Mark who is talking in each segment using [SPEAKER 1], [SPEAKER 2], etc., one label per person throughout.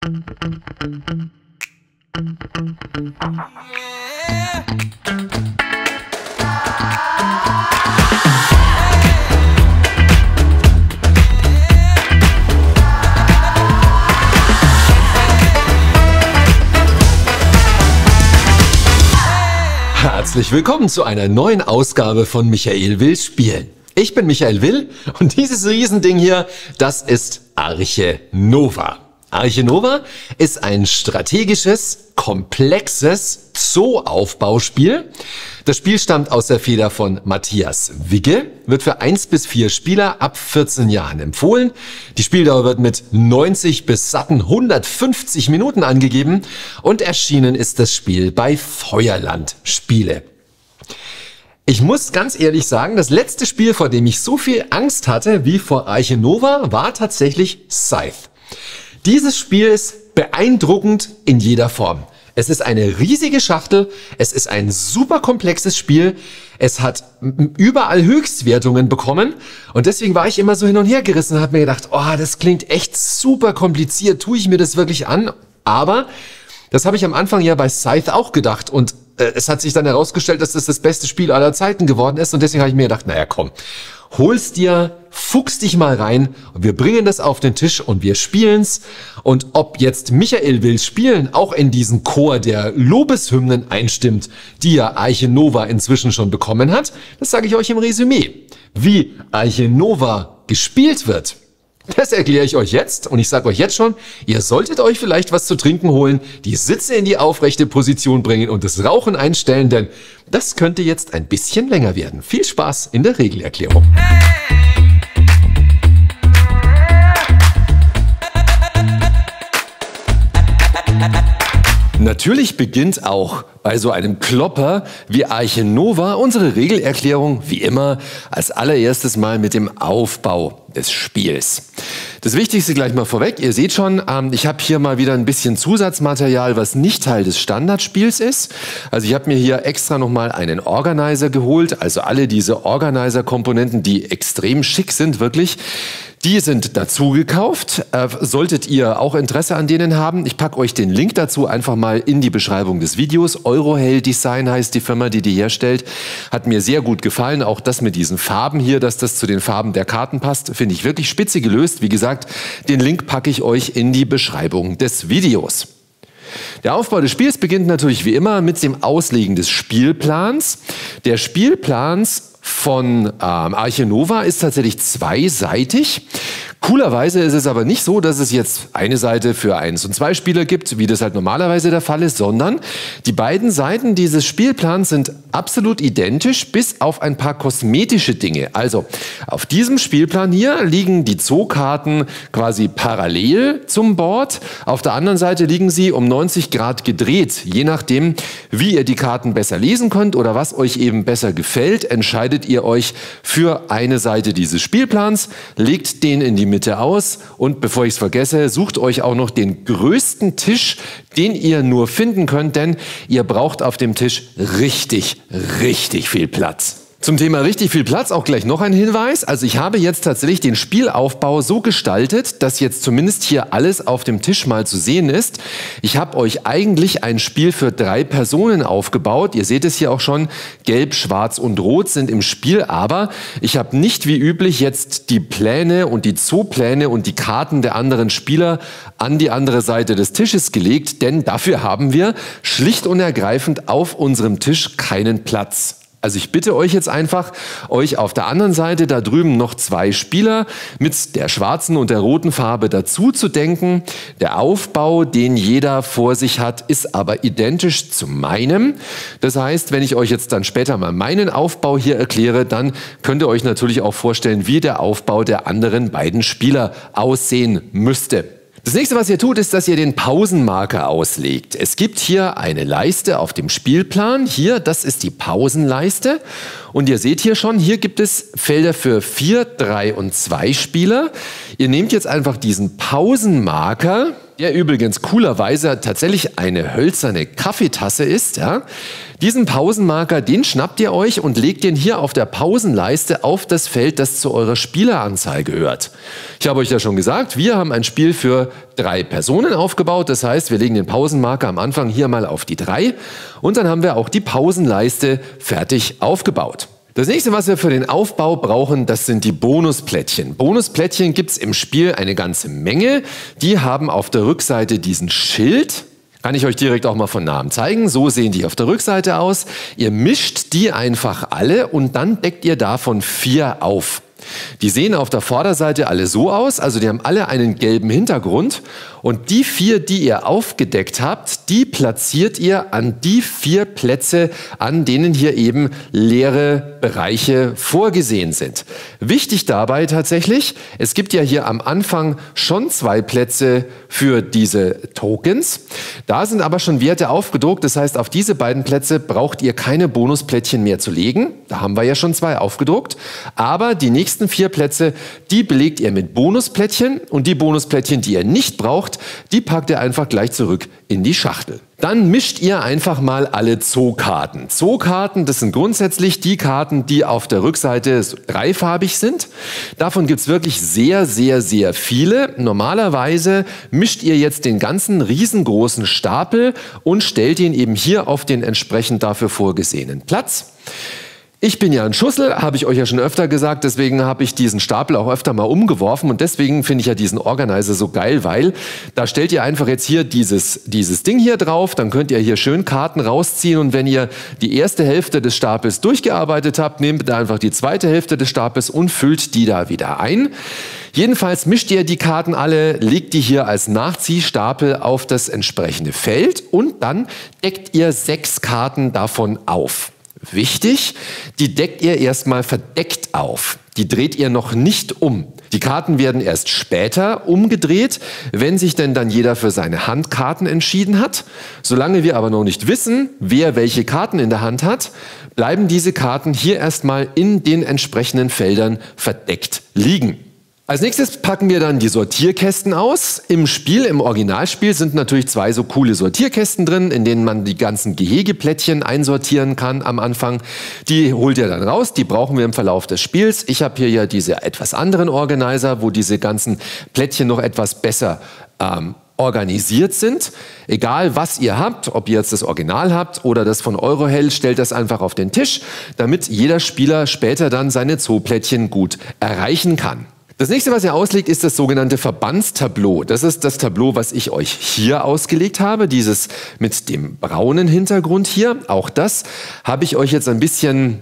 [SPEAKER 1] Herzlich willkommen zu einer neuen Ausgabe von Michael will spielen. Ich bin Michael Will und dieses Riesending hier, das ist Arche Nova. Arche Nova ist ein strategisches, komplexes Zoo-Aufbauspiel. Das Spiel stammt aus der Feder von Matthias Wigge, wird für 1 bis 4 Spieler ab 14 Jahren empfohlen. Die Spieldauer wird mit 90 bis satten 150 Minuten angegeben und erschienen ist das Spiel bei Feuerland Spiele. Ich muss ganz ehrlich sagen, das letzte Spiel, vor dem ich so viel Angst hatte wie vor Arche Nova, war tatsächlich Scythe. Dieses Spiel ist beeindruckend in jeder Form. Es ist eine riesige Schachtel, es ist ein super komplexes Spiel, es hat überall Höchstwertungen bekommen und deswegen war ich immer so hin und her gerissen und habe mir gedacht, oh, das klingt echt super kompliziert, tue ich mir das wirklich an? Aber das habe ich am Anfang ja bei Scythe auch gedacht und es hat sich dann herausgestellt, dass das das beste Spiel aller Zeiten geworden ist und deswegen habe ich mir gedacht, naja komm, hol's dir, fuchs dich mal rein und wir bringen das auf den Tisch und wir spielen's. Und ob jetzt Michael will spielen auch in diesen Chor der Lobeshymnen einstimmt, die ja Arche Nova inzwischen schon bekommen hat, das sage ich euch im Resümee. Wie Arche Nova gespielt wird, das erkläre ich euch jetzt und ich sage euch jetzt schon, ihr solltet euch vielleicht was zu trinken holen, die Sitze in die aufrechte Position bringen und das Rauchen einstellen, denn das könnte jetzt ein bisschen länger werden. Viel Spaß in der Regelerklärung. Natürlich beginnt auch bei so einem Klopper wie Arche Nova unsere Regelerklärung wie immer als allererstes mal mit dem Aufbau des Spiels. Das Wichtigste gleich mal vorweg, ihr seht schon, ich habe hier mal wieder ein bisschen Zusatzmaterial, was nicht Teil des Standardspiels ist. Also ich habe mir hier extra nochmal einen Organizer geholt, also alle diese Organizer-Komponenten, die extrem schick sind, wirklich. Die sind dazu gekauft. Solltet ihr auch Interesse an denen haben, ich packe euch den Link dazu einfach mal in die Beschreibung des Videos. Eurohell Design heißt die Firma, die herstellt. Hat mir sehr gut gefallen. Auch das mit diesen Farben hier, dass das zu den Farben der Karten passt, finde ich wirklich spitze gelöst. Wie gesagt, den Link packe ich euch in die Beschreibung des Videos. Der Aufbau des Spiels beginnt natürlich wie immer mit dem Auslegen des Spielplans. Der Spielplans von Arche Nova ist tatsächlich zweiseitig. Coolerweise ist es aber nicht so, dass es jetzt eine Seite für 1- und 2-Spieler gibt, wie das halt normalerweise der Fall ist, sondern die beiden Seiten dieses Spielplans sind absolut identisch, bis auf ein paar kosmetische Dinge. Also auf diesem Spielplan hier liegen die Zookarten quasi parallel zum Board. Auf der anderen Seite liegen sie um 90 Grad gedreht. Je nachdem, wie ihr die Karten besser lesen könnt oder was euch eben besser gefällt, entscheidet ihr euch für eine Seite dieses Spielplans, legt den in die Mitte aus und bevor ich es vergesse, sucht euch auch noch den größten Tisch, den ihr nur finden könnt, denn ihr braucht auf dem Tisch richtig viel Platz. Zum Thema richtig viel Platz auch gleich noch ein Hinweis. Also ich habe jetzt tatsächlich den Spielaufbau so gestaltet, dass jetzt zumindest hier alles auf dem Tisch mal zu sehen ist. Ich habe euch eigentlich ein Spiel für 3 Personen aufgebaut. Ihr seht es hier auch schon, Gelb, Schwarz und Rot sind im Spiel, aber ich habe nicht wie üblich jetzt die Pläne und die Zoopläne und die Karten der anderen Spieler an die andere Seite des Tisches gelegt, denn dafür haben wir schlicht und ergreifend auf unserem Tisch keinen Platz. Also ich bitte euch jetzt einfach, euch auf der anderen Seite da drüben noch 2 Spieler mit der schwarzen und der roten Farbe dazu zu denken. Der Aufbau, den jeder vor sich hat, ist aber identisch zu meinem. Das heißt, wenn ich euch jetzt dann später mal meinen Aufbau hier erkläre, dann könnt ihr euch natürlich auch vorstellen, wie der Aufbau der anderen beiden Spieler aussehen müsste. Das nächste, was ihr tut, ist, dass ihr den Pausenmarker auslegt. Es gibt hier eine Leiste auf dem Spielplan. Hier, das ist die Pausenleiste. Und ihr seht hier schon, hier gibt es Felder für 4, 3 und 2 Spieler. Ihr nehmt jetzt einfach diesen Pausenmarker der übrigens coolerweise tatsächlich eine hölzerne Kaffeetasse ist. Ja? Diesen Pausenmarker, den schnappt ihr euch und legt den hier auf der Pausenleiste auf das Feld, das zu eurer Spieleranzahl gehört. Ich habe euch ja schon gesagt, wir haben ein Spiel für 3 Personen aufgebaut. Das heißt, wir legen den Pausenmarker am Anfang hier mal auf die 3 und dann haben wir auch die Pausenleiste fertig aufgebaut. Das nächste, was wir für den Aufbau brauchen, das sind die Bonusplättchen. Bonusplättchen gibt es im Spiel eine ganze Menge. Die haben auf der Rückseite diesen Schild. Kann ich euch direkt auch mal von Namen zeigen. So sehen die auf der Rückseite aus. Ihr mischt die einfach alle und dann deckt ihr davon 4 auf. Die sehen auf der Vorderseite alle so aus, also die haben alle einen gelben Hintergrund und die 4, die ihr aufgedeckt habt, die platziert ihr an die 4 Plätze, an denen hier eben leere Bereiche vorgesehen sind. Wichtig dabei tatsächlich, es gibt ja hier am Anfang schon 2 Plätze für diese Tokens. Da sind aber schon Werte aufgedruckt, das heißt, auf diese beiden Plätze braucht ihr keine Bonusplättchen mehr zu legen. Da haben wir ja schon 2 aufgedruckt, aber die nächsten 4 Plätze, die belegt ihr mit Bonusplättchen und die Bonusplättchen, die ihr nicht braucht, die packt ihr einfach gleich zurück in die Schachtel. Dann mischt ihr einfach mal alle Zookarten. Zookarten, das sind grundsätzlich die Karten, die auf der Rückseite dreifarbig sind. Davon gibt es wirklich sehr, sehr, sehr viele. Normalerweise mischt ihr jetzt den ganzen riesengroßen Stapel und stellt ihn eben hier auf den entsprechend dafür vorgesehenen Platz. Ich bin ja ein Schussel, habe ich euch ja schon öfter gesagt, deswegen habe ich diesen Stapel auch öfter mal umgeworfen und deswegen finde ich ja diesen Organizer so geil, weil da stellt ihr einfach jetzt hier dieses Ding hier drauf, dann könnt ihr hier schön Karten rausziehen und wenn ihr die erste Hälfte des Stapels durchgearbeitet habt, nehmt ihr einfach die zweite Hälfte des Stapels und füllt die da wieder ein. Jedenfalls mischt ihr die Karten alle, legt die hier als Nachziehstapel auf das entsprechende Feld und dann deckt ihr 6 Karten davon auf. Wichtig, die deckt ihr erstmal verdeckt auf. Die dreht ihr noch nicht um. Die Karten werden erst später umgedreht, wenn sich denn dann jeder für seine Handkarten entschieden hat. Solange wir aber noch nicht wissen, wer welche Karten in der Hand hat, bleiben diese Karten hier erstmal in den entsprechenden Feldern verdeckt liegen. Als nächstes packen wir dann die Sortierkästen aus. Im Spiel, im Originalspiel sind natürlich 2 so coole Sortierkästen drin, in denen man die ganzen Gehegeplättchen einsortieren kann am Anfang. Die holt ihr dann raus, die brauchen wir im Verlauf des Spiels. Ich habe hier ja diese etwas anderen Organizer, wo diese ganzen Plättchen noch etwas besser organisiert sind. Egal was ihr habt, ob ihr jetzt das Original habt oder das von Eurohell, stellt das einfach auf den Tisch, damit jeder Spieler später dann seine Zooplättchen gut erreichen kann. Das nächste, was ihr auslegt, ist das sogenannte Verbandstableau. Das ist das Tableau, was ich euch hier ausgelegt habe, dieses mit dem braunen Hintergrund hier. Auch das habe ich euch jetzt ein bisschen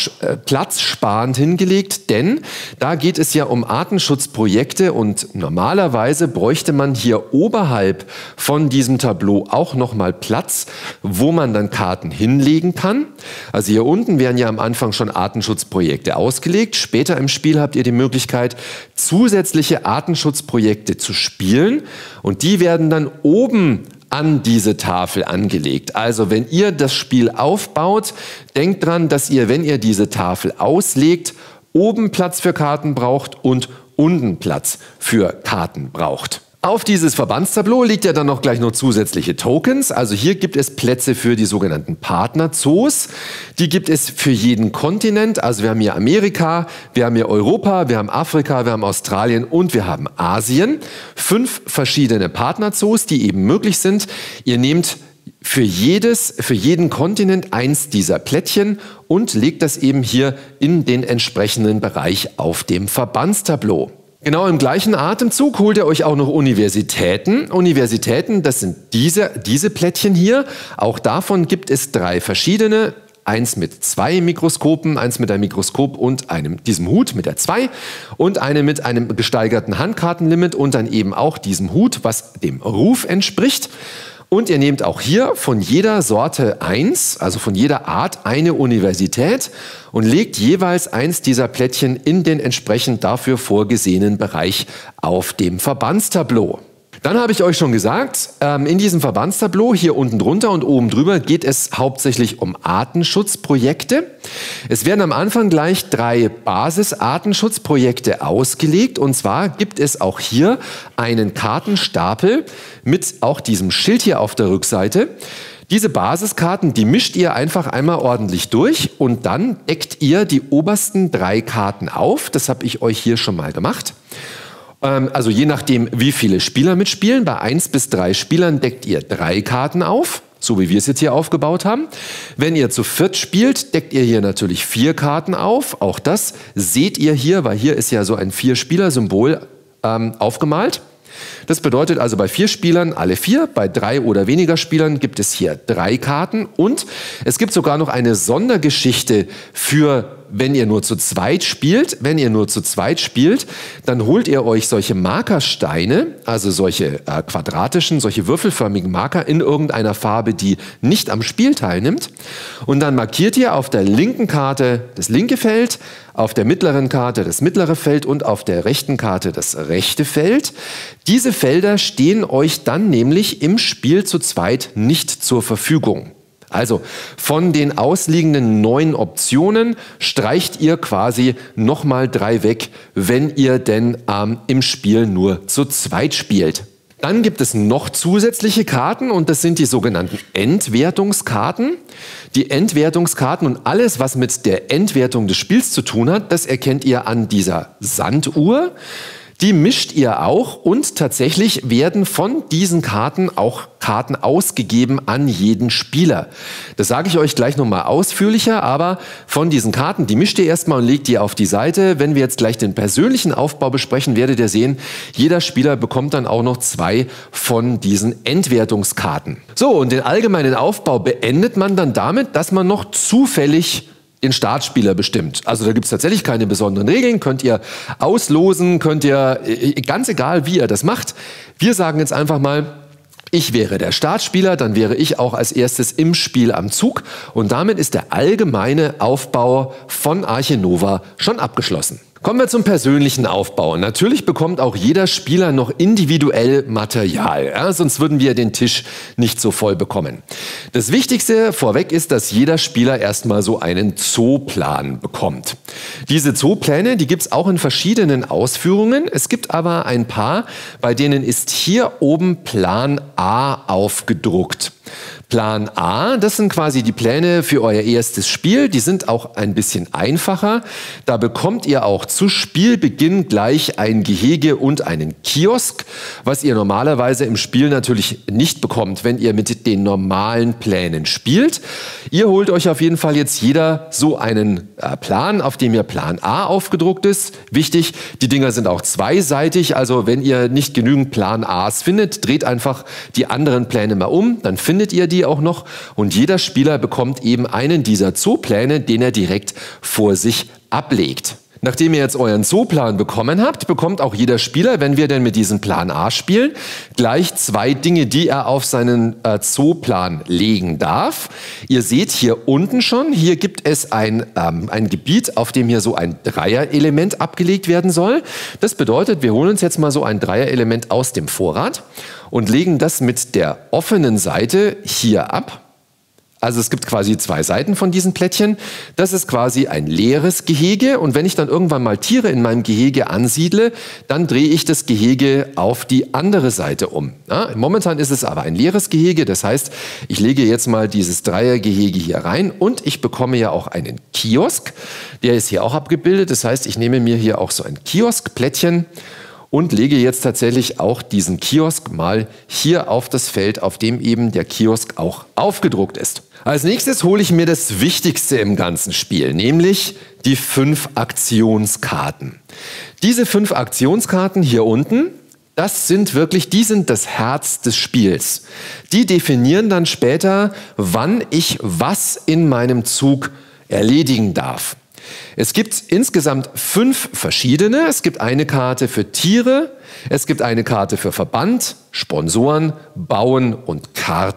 [SPEAKER 1] platzsparend hingelegt, denn da geht es ja um Artenschutzprojekte und normalerweise bräuchte man hier oberhalb von diesem Tableau auch nochmal Platz, wo man dann Karten hinlegen kann. Also hier unten werden ja am Anfang schon Artenschutzprojekte ausgelegt. Später im Spiel habt ihr die Möglichkeit, zusätzliche Artenschutzprojekte zu spielen und die werden dann oben an diese Tafel angelegt. Also wenn ihr das Spiel aufbaut, denkt dran, dass ihr, wenn ihr diese Tafel auslegt, oben Platz für Karten braucht und unten Platz für Karten braucht. Auf dieses Verbandstableau legt ihr dann noch gleich noch zusätzliche Tokens. Also hier gibt es Plätze für die sogenannten Partnerzoos. Die gibt es für jeden Kontinent. Also wir haben hier Amerika, wir haben hier Europa, wir haben Afrika, wir haben Australien und wir haben Asien. 5 verschiedene Partnerzoos, die eben möglich sind. Ihr nehmt für jeden Kontinent eins dieser Plättchen und legt das eben hier in den entsprechenden Bereich auf dem Verbandstableau. Genau im gleichen Atemzug holt ihr euch auch noch Universitäten. Universitäten, das sind diese Plättchen hier. Auch davon gibt es 3 verschiedene. Eins mit 2 Mikroskopen, eins mit einem Mikroskop und diesem Hut mit der 2 und eine mit einem gesteigerten Handkartenlimit und dann eben auch diesem Hut, was dem Ruf entspricht. Und ihr nehmt auch hier von jeder Sorte eins, also von jeder Art eine Universität und legt jeweils eins dieser Plättchen in den entsprechend dafür vorgesehenen Bereich auf dem Verbandstableau. Dann habe ich euch schon gesagt, in diesem Verbandstableau hier unten drunter und oben drüber geht es hauptsächlich um Artenschutzprojekte. Es werden am Anfang gleich 3 Basis-Artenschutzprojekte ausgelegt, und zwar gibt es auch hier einen Kartenstapel mit auch diesem Schild hier auf der Rückseite. Diese Basiskarten, die mischt ihr einfach einmal ordentlich durch und dann deckt ihr die obersten 3 Karten auf. Das habe ich euch hier schon mal gemacht. Also je nachdem, wie viele Spieler mitspielen. Bei 1 bis 3 Spielern deckt ihr 3 Karten auf, so wie wir es jetzt hier aufgebaut haben. Wenn ihr zu 4 spielt, deckt ihr hier natürlich 4 Karten auf. Auch das seht ihr hier, weil hier ist ja so ein 4-Spieler-Symbol aufgemalt. Das bedeutet also bei 4 Spielern alle 4, bei 3 oder weniger Spielern gibt es hier 3 Karten und es gibt sogar noch eine Sondergeschichte für, wenn ihr nur zu zweit spielt. Wenn ihr nur zu zweit spielt, dann holt ihr euch solche Markersteine, also solche quadratischen, solche würfelförmigen Marker in irgendeiner Farbe, die nicht am Spiel teilnimmt. Und dann markiert ihr auf der linken Karte das linke Feld, auf der mittleren Karte das mittlere Feld und auf der rechten Karte das rechte Feld. Diese Felder stehen euch dann nämlich im Spiel zu zweit nicht zur Verfügung. Also von den ausliegenden 9 Optionen streicht ihr quasi nochmal 3 weg, wenn ihr denn im Spiel nur zu zweit spielt. Dann gibt es noch zusätzliche Karten und das sind die sogenannten Endwertungskarten. Die Endwertungskarten und alles, was mit der Endwertung des Spiels zu tun hat, das erkennt ihr an dieser Sanduhr. Die mischt ihr auch und tatsächlich werden von diesen Karten auch Karten ausgegeben an jeden Spieler. Das sage ich euch gleich nochmal ausführlicher, aber von diesen Karten, die mischt ihr erstmal und legt die auf die Seite. Wenn wir jetzt gleich den persönlichen Aufbau besprechen, werdet ihr sehen, jeder Spieler bekommt dann auch noch 2 von diesen Endwertungskarten. So, und den allgemeinen Aufbau beendet man dann damit, dass man noch zufällig den Startspieler bestimmt. Also da gibt es tatsächlich keine besonderen Regeln, könnt ihr auslosen, könnt ihr, ganz egal wie ihr das macht. Wir sagen jetzt einfach mal, ich wäre der Startspieler, dann wäre ich auch als erstes im Spiel am Zug und damit ist der allgemeine Aufbau von Arche Nova schon abgeschlossen. Kommen wir zum persönlichen Aufbau. Natürlich bekommt auch jeder Spieler noch individuell Material, ja, sonst würden wir den Tisch nicht so voll bekommen. Das Wichtigste vorweg ist, dass jeder Spieler erstmal so einen Zooplan bekommt. Diese Zoopläne, die gibt es auch in verschiedenen Ausführungen. Es gibt aber ein paar, bei denen ist hier oben Plan A aufgedruckt. Plan A, das sind quasi die Pläne für euer erstes Spiel. Die sind auch ein bisschen einfacher. Da bekommt ihr auch zu Spielbeginn gleich ein Gehege und einen Kiosk, was ihr normalerweise im Spiel natürlich nicht bekommt, wenn ihr mit den normalen Plänen spielt. Ihr holt euch auf jeden Fall jetzt jeder so einen Plan, auf dem ihr Plan A aufgedruckt ist. Wichtig, die Dinger sind auch zweiseitig, also wenn ihr nicht genügend Plan A's findet, dreht einfach die anderen Pläne mal um, dann findet ihr die auch noch und jeder Spieler bekommt eben einen dieser Zoopläne, den er direkt vor sich ablegt. Nachdem ihr jetzt euren Zooplan bekommen habt, bekommt auch jeder Spieler, wenn wir denn mit diesem Plan A spielen, gleich 2 Dinge, die er auf seinen Zooplan legen darf. Ihr seht hier unten schon, hier gibt es ein Gebiet, auf dem hier so ein Dreierelement abgelegt werden soll. Das bedeutet, wir holen uns jetzt mal so ein Dreierelement aus dem Vorrat und legen das mit der offenen Seite hier ab. Also es gibt quasi 2 Seiten von diesen Plättchen. Das ist quasi ein leeres Gehege und wenn ich dann irgendwann mal Tiere in meinem Gehege ansiedle, dann drehe ich das Gehege auf die andere Seite um. Ja, momentan ist es aber ein leeres Gehege, das heißt, ich lege jetzt mal dieses Dreiergehege hier rein und ich bekomme ja auch einen Kiosk. Der ist hier auch abgebildet, das heißt, ich nehme mir hier auch so ein Kioskplättchen und lege jetzt tatsächlich auch diesen Kiosk mal hier auf das Feld, auf dem eben der Kiosk auch aufgedruckt ist. Als nächstes hole ich mir das Wichtigste im ganzen Spiel, nämlich die 5 Aktionskarten. Diese 5 Aktionskarten hier unten, das sind wirklich, die sind das Herz des Spiels. Die definieren dann später, wann ich was in meinem Zug erledigen darf. Es gibt insgesamt 5 verschiedene. Es gibt eine Karte für Tiere, es gibt eine Karte für Verband, Sponsoren, Bauen und Karten.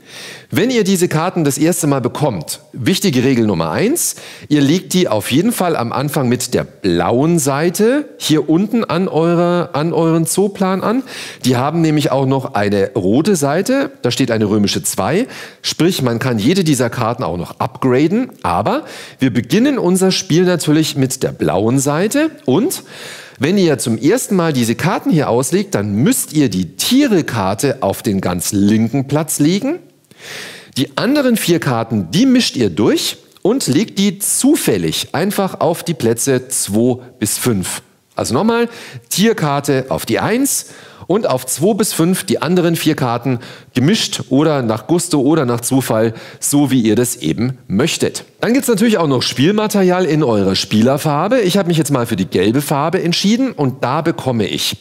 [SPEAKER 1] Wenn ihr diese Karten das erste Mal bekommt, wichtige Regel Nummer 1, ihr legt die auf jeden Fall am Anfang mit der blauen Seite hier unten an euren Zooplan an. Die haben nämlich auch noch eine rote Seite, da steht eine römische 2, sprich man kann jede dieser Karten auch noch upgraden, aber wir beginnen unser Spiel natürlich mit der blauen Seite und wenn ihr zum ersten Mal diese Karten hier auslegt, dann müsst ihr die Tiere-Karte auf den ganz linken Platz legen. Die anderen 4 Karten, die mischt ihr durch und legt die zufällig einfach auf die Plätze 2 bis 5. Also nochmal, Tierkarte auf die 1 und auf 2 bis 5 die anderen 4 Karten gemischt oder nach Gusto oder nach Zufall, so wie ihr das eben möchtet. Dann gibt es natürlich auch noch Spielmaterial in eurer Spielerfarbe. Ich habe mich jetzt mal für die gelbe Farbe entschieden und da bekomme ich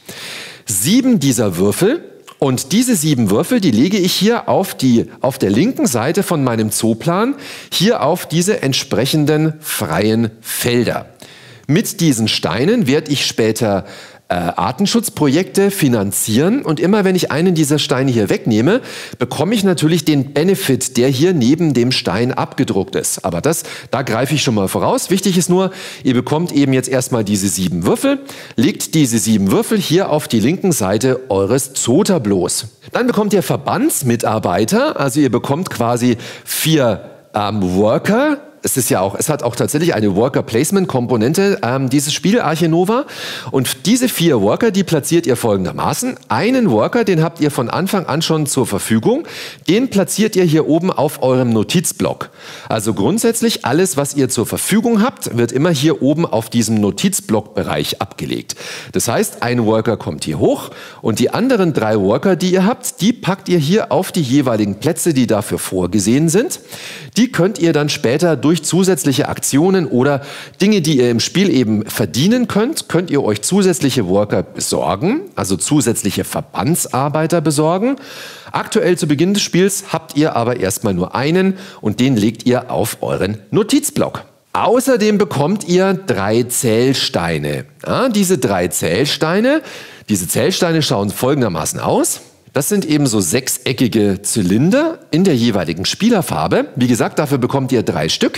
[SPEAKER 1] 7 dieser Würfel. Und diese 7 Würfel, die lege ich hier auf der linken Seite von meinem Zooplan, hier auf diese entsprechenden freien Felder. Mit diesen Steinen werde ich später Artenschutzprojekte finanzieren und immer wenn ich einen dieser Steine hier wegnehme, bekomme ich natürlich den Benefit, der hier neben dem Stein abgedruckt ist. Aber da greife ich schon mal voraus. Wichtig ist nur, ihr bekommt eben jetzt erstmal diese 7 Würfel, legt diese 7 Würfel hier auf die linken Seite eures Zootableaus. Dann bekommt ihr Verbandsmitarbeiter, also ihr bekommt quasi 4 Worker. Es hat auch tatsächlich eine Worker-Placement-Komponente, dieses Spiel Arche Nova. Und diese 4 Worker, die platziert ihr folgendermaßen. Einen Worker, den habt ihr von Anfang an schon zur Verfügung. Den platziert ihr hier oben auf eurem Notizblock. Also grundsätzlich alles, was ihr zur Verfügung habt, wird immer hier oben auf diesem Notizblock-Bereich abgelegt. Das heißt, ein Worker kommt hier hoch und die anderen 3 Worker, die ihr habt, die packt ihr hier auf die jeweiligen Plätze, die dafür vorgesehen sind. Die könnt ihr dann später durch zusätzliche Aktionen oder Dinge, die ihr im Spiel eben verdienen könnt ihr euch zusätzliche Worker besorgen, also zusätzliche Verbandsarbeiter besorgen. Aktuell zu Beginn des Spiels habt ihr aber erstmal nur einen und den legt ihr auf euren Notizblock. Außerdem bekommt ihr 3 Zählsteine. Ja, diese Zählsteine schauen folgendermaßen aus. Das sind eben so 6-eckige Zylinder in der jeweiligen Spielerfarbe. Wie gesagt, dafür bekommt ihr 3 Stück.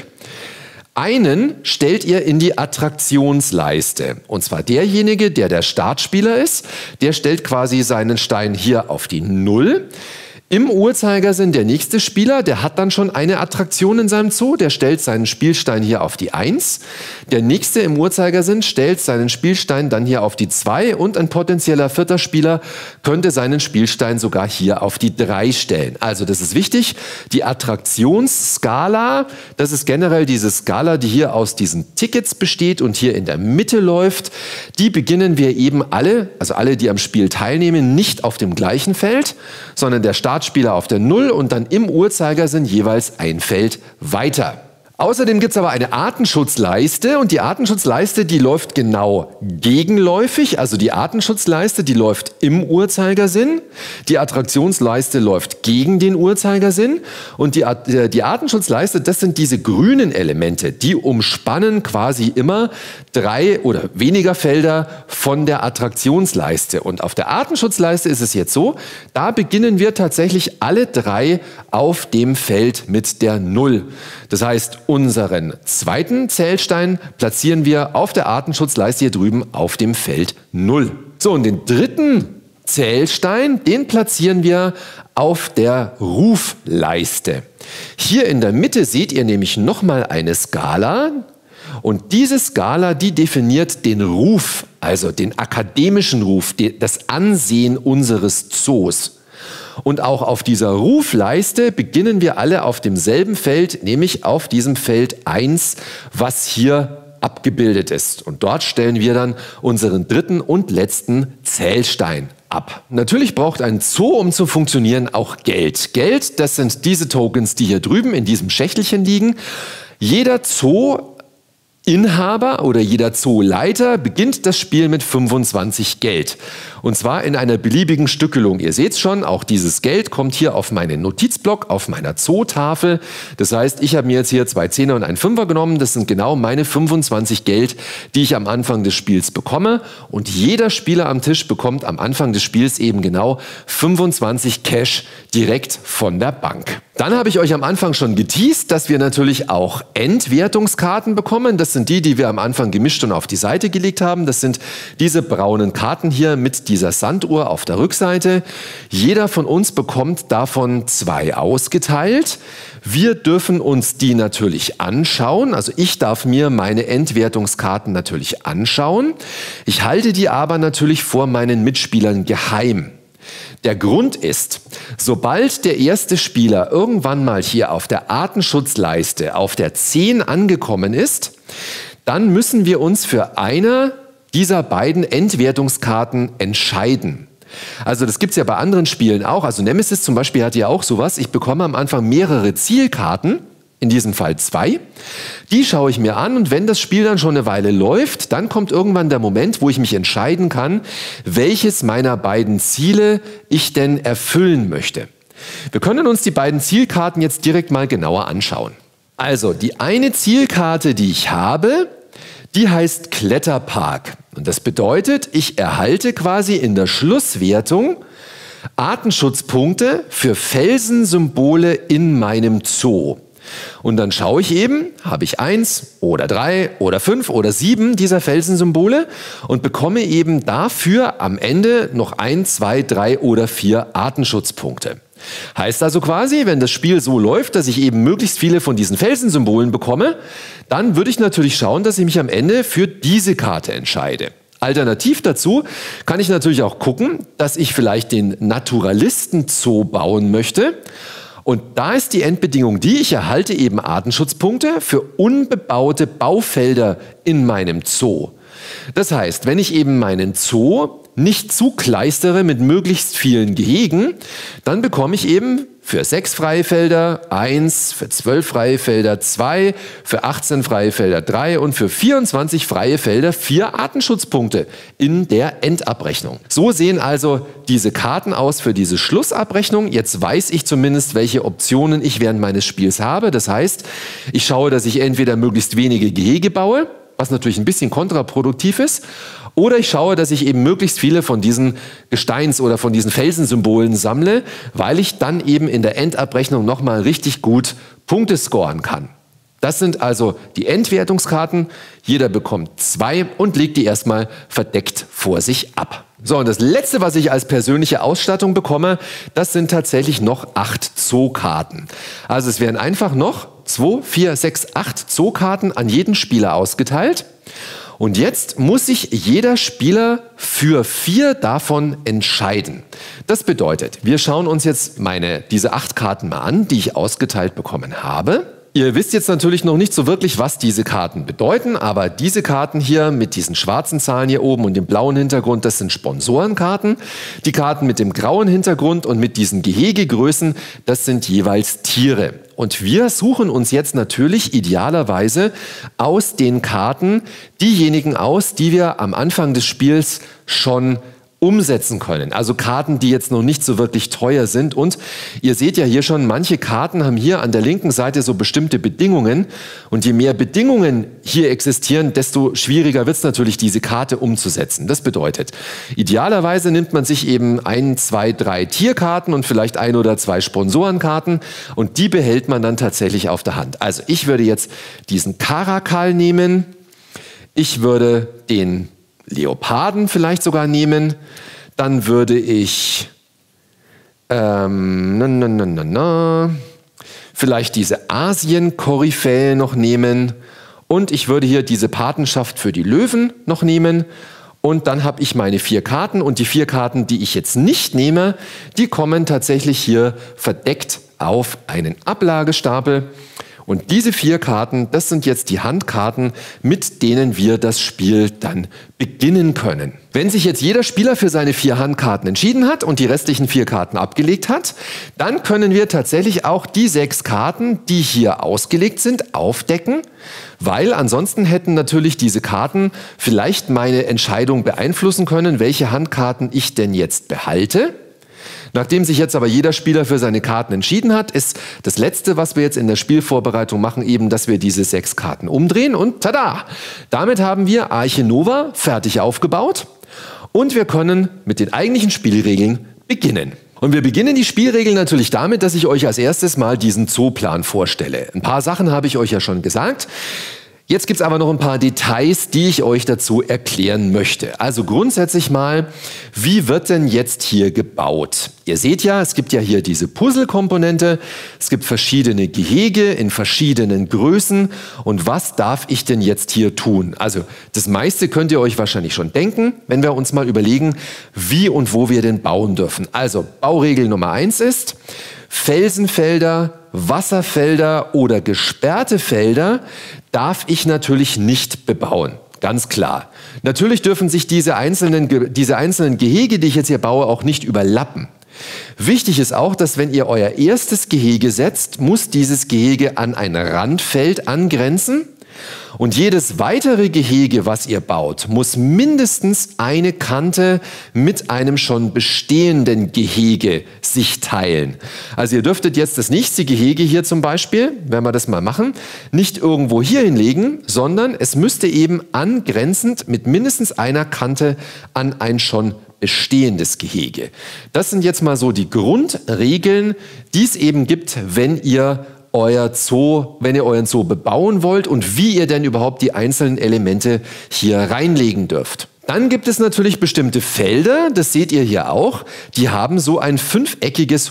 [SPEAKER 1] Einen stellt ihr in die Attraktionsleiste. Und zwar derjenige, der Startspieler ist, der stellt quasi seinen Stein hier auf die 0. Im Uhrzeigersinn der nächste Spieler, der hat dann schon eine Attraktion in seinem Zoo, der stellt seinen Spielstein hier auf die 1. Der nächste im Uhrzeigersinn stellt seinen Spielstein dann hier auf die 2 und ein potenzieller 4. Spieler könnte seinen Spielstein sogar hier auf die 3 stellen. Also das ist wichtig, die Attraktionsskala, das ist generell diese Skala, die hier aus diesen Tickets besteht und hier in der Mitte läuft, die beginnen wir eben alle, also alle, die am Spiel teilnehmen, nicht auf dem gleichen Feld, sondern der Startspieler auf der 0 und dann im Uhrzeigersinn jeweils ein Feld weiter. Außerdem gibt es aber eine Artenschutzleiste und die Artenschutzleiste, die läuft genau gegenläufig. Also die Artenschutzleiste, die läuft im Uhrzeigersinn. Die Attraktionsleiste läuft gegen den Uhrzeigersinn. Und die Artenschutzleiste, das sind diese grünen Elemente, die umspannen quasi immer 3 oder weniger Felder von der Attraktionsleiste. Und auf der Artenschutzleiste ist es jetzt so, da beginnen wir tatsächlich alle 3 auf dem Feld mit der 0. Das heißt, unseren 2. Zählstein platzieren wir auf der Artenschutzleiste hier drüben auf dem Feld 0. So, und den 3. Zählstein, den platzieren wir auf der Rufleiste. Hier in der Mitte seht ihr nämlich nochmal eine Skala. Und diese Skala, die definiert den Ruf, also den akademischen Ruf, das Ansehen unseres Zoos. Und auch auf dieser Rufleiste beginnen wir alle auf demselben Feld, nämlich auf diesem Feld 1, was hier abgebildet ist. Und dort stellen wir dann unseren 3. und letzten Zählstein ab. Natürlich braucht ein Zoo, um zu funktionieren, auch Geld. Geld, das sind diese Tokens, die hier drüben in diesem Schächtelchen liegen. Jeder Zoo Inhaber oder jeder Zooleiter beginnt das Spiel mit 25 Geld. Und zwar in einer beliebigen Stückelung. Ihr seht schon, auch dieses Geld kommt hier auf meinen Notizblock, auf meiner Zootafel. Das heißt, ich habe mir jetzt hier 2 Zehner und einen Fünfer genommen. Das sind genau meine 25 Geld, die ich am Anfang des Spiels bekomme. Und jeder Spieler am Tisch bekommt am Anfang des Spiels eben genau 25 Cash direkt von der Bank. Dann habe ich euch am Anfang schon geteased, dass wir natürlich auch Endwertungskarten bekommen. Das sind die, die wir am Anfang gemischt und auf die Seite gelegt haben. Das sind diese braunen Karten hier mit dieser Sanduhr auf der Rückseite. Jeder von uns bekommt davon 2 ausgeteilt. Wir dürfen uns die natürlich anschauen. Also ich darf mir meine Endwertungskarten natürlich anschauen. Ich halte die aber natürlich vor meinen Mitspielern geheim. Der Grund ist, sobald der erste Spieler irgendwann mal hier auf der Artenschutzleiste auf der 10 angekommen ist, dann müssen wir uns für eine dieser beiden Endwertungskarten entscheiden. Also das gibt es ja bei anderen Spielen auch. Also Nemesis zum Beispiel hat ja auch sowas. Ich bekomme am Anfang mehrere Zielkarten. In diesem Fall 2. Die schaue ich mir an und wenn das Spiel dann schon eine Weile läuft, dann kommt irgendwann der Moment, wo ich mich entscheiden kann, welches meiner beiden Ziele ich denn erfüllen möchte. Wir können uns die beiden Zielkarten jetzt direkt mal genauer anschauen. Also die eine Zielkarte, die ich habe, die heißt Kletterpark. Und das bedeutet, ich erhalte quasi in der Schlusswertung Artenschutzpunkte für Felsensymbole in meinem Zoo. Und dann schaue ich eben, habe ich 1 oder 3 oder 5 oder 7 dieser Felsensymbole und bekomme eben dafür am Ende noch 1, 2, 3 oder 4 Artenschutzpunkte. Heißt also quasi, wenn das Spiel so läuft, dass ich eben möglichst viele von diesen Felsensymbolen bekomme, dann würde ich natürlich schauen, dass ich mich am Ende für diese Karte entscheide. Alternativ dazu kann ich natürlich auch gucken, dass ich vielleicht den Naturalisten-Zoo bauen möchte. Und da ist die Endbedingung die, ich erhalte eben Artenschutzpunkte für unbebaute Baufelder in meinem Zoo. Das heißt, wenn ich eben meinen Zoo nicht zukleistere mit möglichst vielen Gehegen, dann bekomme ich eben für 6 freie Felder 1, für 12 freie Felder 2, für 18 freie Felder 3 und für 24 freie Felder 4 Artenschutzpunkte in der Endabrechnung. So sehen also diese Karten aus für diese Schlussabrechnung. Jetzt weiß ich zumindest, welche Optionen ich während meines Spiels habe. Das heißt, ich schaue, dass ich entweder möglichst wenige Gehege baue, was natürlich ein bisschen kontraproduktiv ist, oder ich schaue, dass ich eben möglichst viele von diesen Gesteins- oder von diesen Felsensymbolen sammle, weil ich dann eben in der Endabrechnung nochmal richtig gut Punkte scoren kann. Das sind also die Endwertungskarten. Jeder bekommt 2 und legt die erstmal verdeckt vor sich ab. So, und das letzte, was ich als persönliche Ausstattung bekomme, das sind tatsächlich noch 8 Zookarten. Also es werden einfach noch 2, 4, 6, 8 Zookarten an jeden Spieler ausgeteilt. Und jetzt muss sich jeder Spieler für 4 davon entscheiden. Das bedeutet, wir schauen uns jetzt diese 8 Karten mal an, die ich ausgeteilt bekommen habe. Ihr wisst jetzt natürlich noch nicht so wirklich, was diese Karten bedeuten, aber diese Karten hier mit diesen schwarzen Zahlen hier oben und dem blauen Hintergrund, das sind Sponsorenkarten. Die Karten mit dem grauen Hintergrund und mit diesen Gehegegrößen, das sind jeweils Tiere. Und wir suchen uns jetzt natürlich idealerweise aus den Karten diejenigen aus, die wir am Anfang des Spiels schon umsetzen können. Also Karten, die jetzt noch nicht so wirklich teuer sind. Und ihr seht ja hier schon, manche Karten haben hier an der linken Seite so bestimmte Bedingungen. Und je mehr Bedingungen hier existieren, desto schwieriger wird es natürlich, diese Karte umzusetzen. Das bedeutet, idealerweise nimmt man sich eben 1, 2, 3 Tierkarten und vielleicht 1 oder 2 Sponsorenkarten und die behält man dann tatsächlich auf der Hand. Also ich würde jetzt diesen Karakal nehmen. Ich würde den Leoparden vielleicht sogar nehmen. Dann würde ich vielleicht diese Asien-Koryphäe noch nehmen. Und ich würde hier diese Patenschaft für die Löwen noch nehmen. Und dann habe ich meine 4 Karten. Und die 4 Karten, die ich jetzt nicht nehme, die kommen tatsächlich hier verdeckt auf einen Ablagestapel. Und diese 4 Karten, das sind jetzt die Handkarten, mit denen wir das Spiel dann beginnen können. Wenn sich jetzt jeder Spieler für seine 4 Handkarten entschieden hat und die restlichen 4 Karten abgelegt hat, dann können wir tatsächlich auch die 6 Karten, die hier ausgelegt sind, aufdecken, weil ansonsten hätten natürlich diese Karten vielleicht meine Entscheidung beeinflussen können, welche Handkarten ich denn jetzt behalte. Nachdem sich jetzt aber jeder Spieler für seine Karten entschieden hat, ist das Letzte, was wir jetzt in der Spielvorbereitung machen, eben, dass wir diese 6 Karten umdrehen und tada! Damit haben wir Arche Nova fertig aufgebaut und wir können mit den eigentlichen Spielregeln beginnen. Und wir beginnen die Spielregeln natürlich damit, dass ich euch als erstes mal diesen Zooplan vorstelle. Ein paar Sachen habe ich euch ja schon gesagt. Jetzt gibt es aber noch ein paar Details, die ich euch dazu erklären möchte. Also grundsätzlich mal, wie wird denn jetzt hier gebaut? Ihr seht ja, es gibt ja hier diese Puzzle-Komponente, es gibt verschiedene Gehege in verschiedenen Größen. Und was darf ich denn jetzt hier tun? Also das meiste könnt ihr euch wahrscheinlich schon denken, wenn wir uns mal überlegen, wie und wo wir denn bauen dürfen. Also Bauregel Nummer 1 ist, Felsenfelder, Wasserfelder oder gesperrte Felder darf ich natürlich nicht bebauen. Ganz klar. Natürlich dürfen sich diese einzelnen Gehege, die ich jetzt hier baue, auch nicht überlappen. Wichtig ist auch, dass wenn ihr euer erstes Gehege setzt, muss dieses Gehege an ein Randfeld angrenzen. Und jedes weitere Gehege, was ihr baut, muss mindestens eine Kante mit einem schon bestehenden Gehege sich teilen. Also ihr dürftet jetzt das nächste Gehege hier zum Beispiel, wenn wir das mal machen, nicht irgendwo hier hinlegen, sondern es müsste eben angrenzend mit mindestens einer Kante an ein schon bestehendes Gehege. Das sind jetzt mal so die Grundregeln, die es eben gibt, wenn ihr euren Zoo bebauen wollt und wie ihr denn überhaupt die einzelnen Elemente hier reinlegen dürft. Dann gibt es natürlich bestimmte Felder, das seht ihr hier auch, die haben so ein 5-eckiges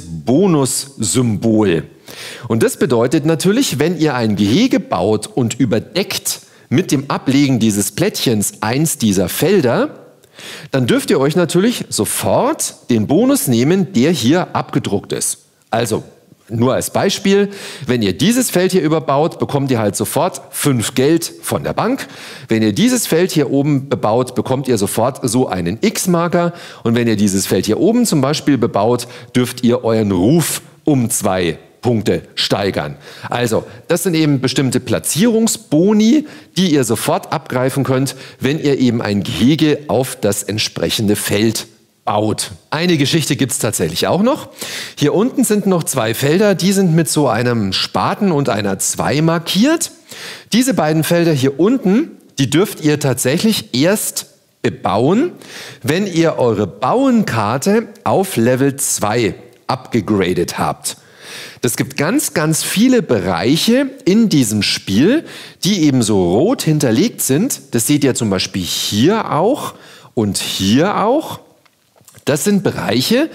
[SPEAKER 1] Bonussymbol. Und das bedeutet natürlich, wenn ihr ein Gehege baut und überdeckt mit dem Ablegen dieses Plättchens eins dieser Felder, dann dürft ihr euch natürlich sofort den Bonus nehmen, der hier abgedruckt ist. Also nur als Beispiel, wenn ihr dieses Feld hier überbaut, bekommt ihr halt sofort 5 Geld von der Bank. Wenn ihr dieses Feld hier oben bebaut, bekommt ihr sofort so einen X-Marker. Und wenn ihr dieses Feld hier oben zum Beispiel bebaut, dürft ihr euren Ruf um 2 Punkte steigern. Also, das sind eben bestimmte Platzierungsboni, die ihr sofort abgreifen könnt, wenn ihr eben ein Gehege auf das entsprechende Feld baut. Eine Geschichte gibt es tatsächlich auch noch. Hier unten sind noch 2 Felder, die sind mit so einem Spaten und einer 2 markiert. Diese beiden Felder hier unten, die dürft ihr tatsächlich erst bebauen, wenn ihr eure Bauenkarte auf Level 2 abgegradet habt. Es gibt ganz, ganz viele Bereiche in diesem Spiel, die eben so rot hinterlegt sind. Das seht ihr zum Beispiel hier auch und hier auch. Das sind Bereiche,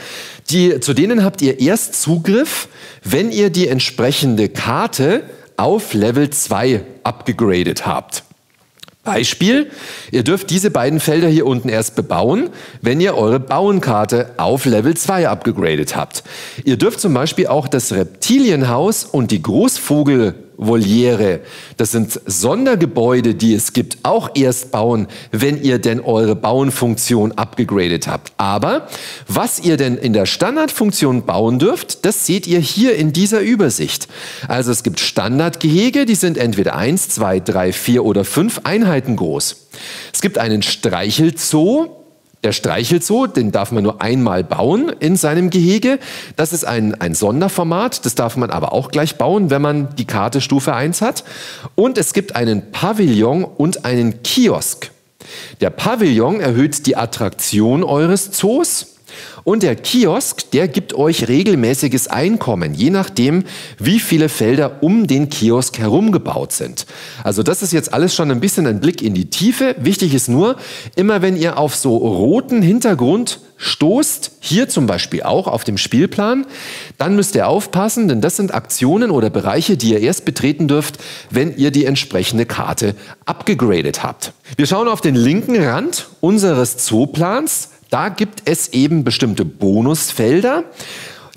[SPEAKER 1] zu denen habt ihr erst Zugriff, wenn ihr die entsprechende Karte auf Level 2 abgegradet habt. Beispiel, ihr dürft diese beiden Felder hier unten erst bebauen, wenn ihr eure Bauenkarte auf Level 2 abgegradet habt. Ihr dürft zum Beispiel auch das Reptilienhaus und die Großvogelvoliere, das sind Sondergebäude, die es gibt, auch erst bauen, wenn ihr denn eure Bauenfunktion abgegradet habt. Aber was ihr denn in der Standardfunktion bauen dürft, das seht ihr hier in dieser Übersicht. Also es gibt Standardgehege, die sind entweder 1, 2, 3, 4 oder 5 Einheiten groß. Es gibt einen Streichelzoo. Der Streichelzoo, den darf man nur einmal bauen in seinem Gehege. Das ist ein Sonderformat, das darf man aber auch gleich bauen, wenn man die Karte Stufe 1 hat. Und es gibt einen Pavillon und einen Kiosk. Der Pavillon erhöht die Attraktion eures Zoos. Und der Kiosk, der gibt euch regelmäßiges Einkommen, je nachdem, wie viele Felder um den Kiosk herum gebaut sind. Also das ist jetzt alles schon ein bisschen ein Blick in die Tiefe. Wichtig ist nur, immer wenn ihr auf so roten Hintergrund stoßt, hier zum Beispiel auch auf dem Spielplan, dann müsst ihr aufpassen, denn das sind Aktionen oder Bereiche, die ihr erst betreten dürft, wenn ihr die entsprechende Karte abgegradet habt. Wir schauen auf den linken Rand unseres Zooplans. Da gibt es eben bestimmte Bonusfelder.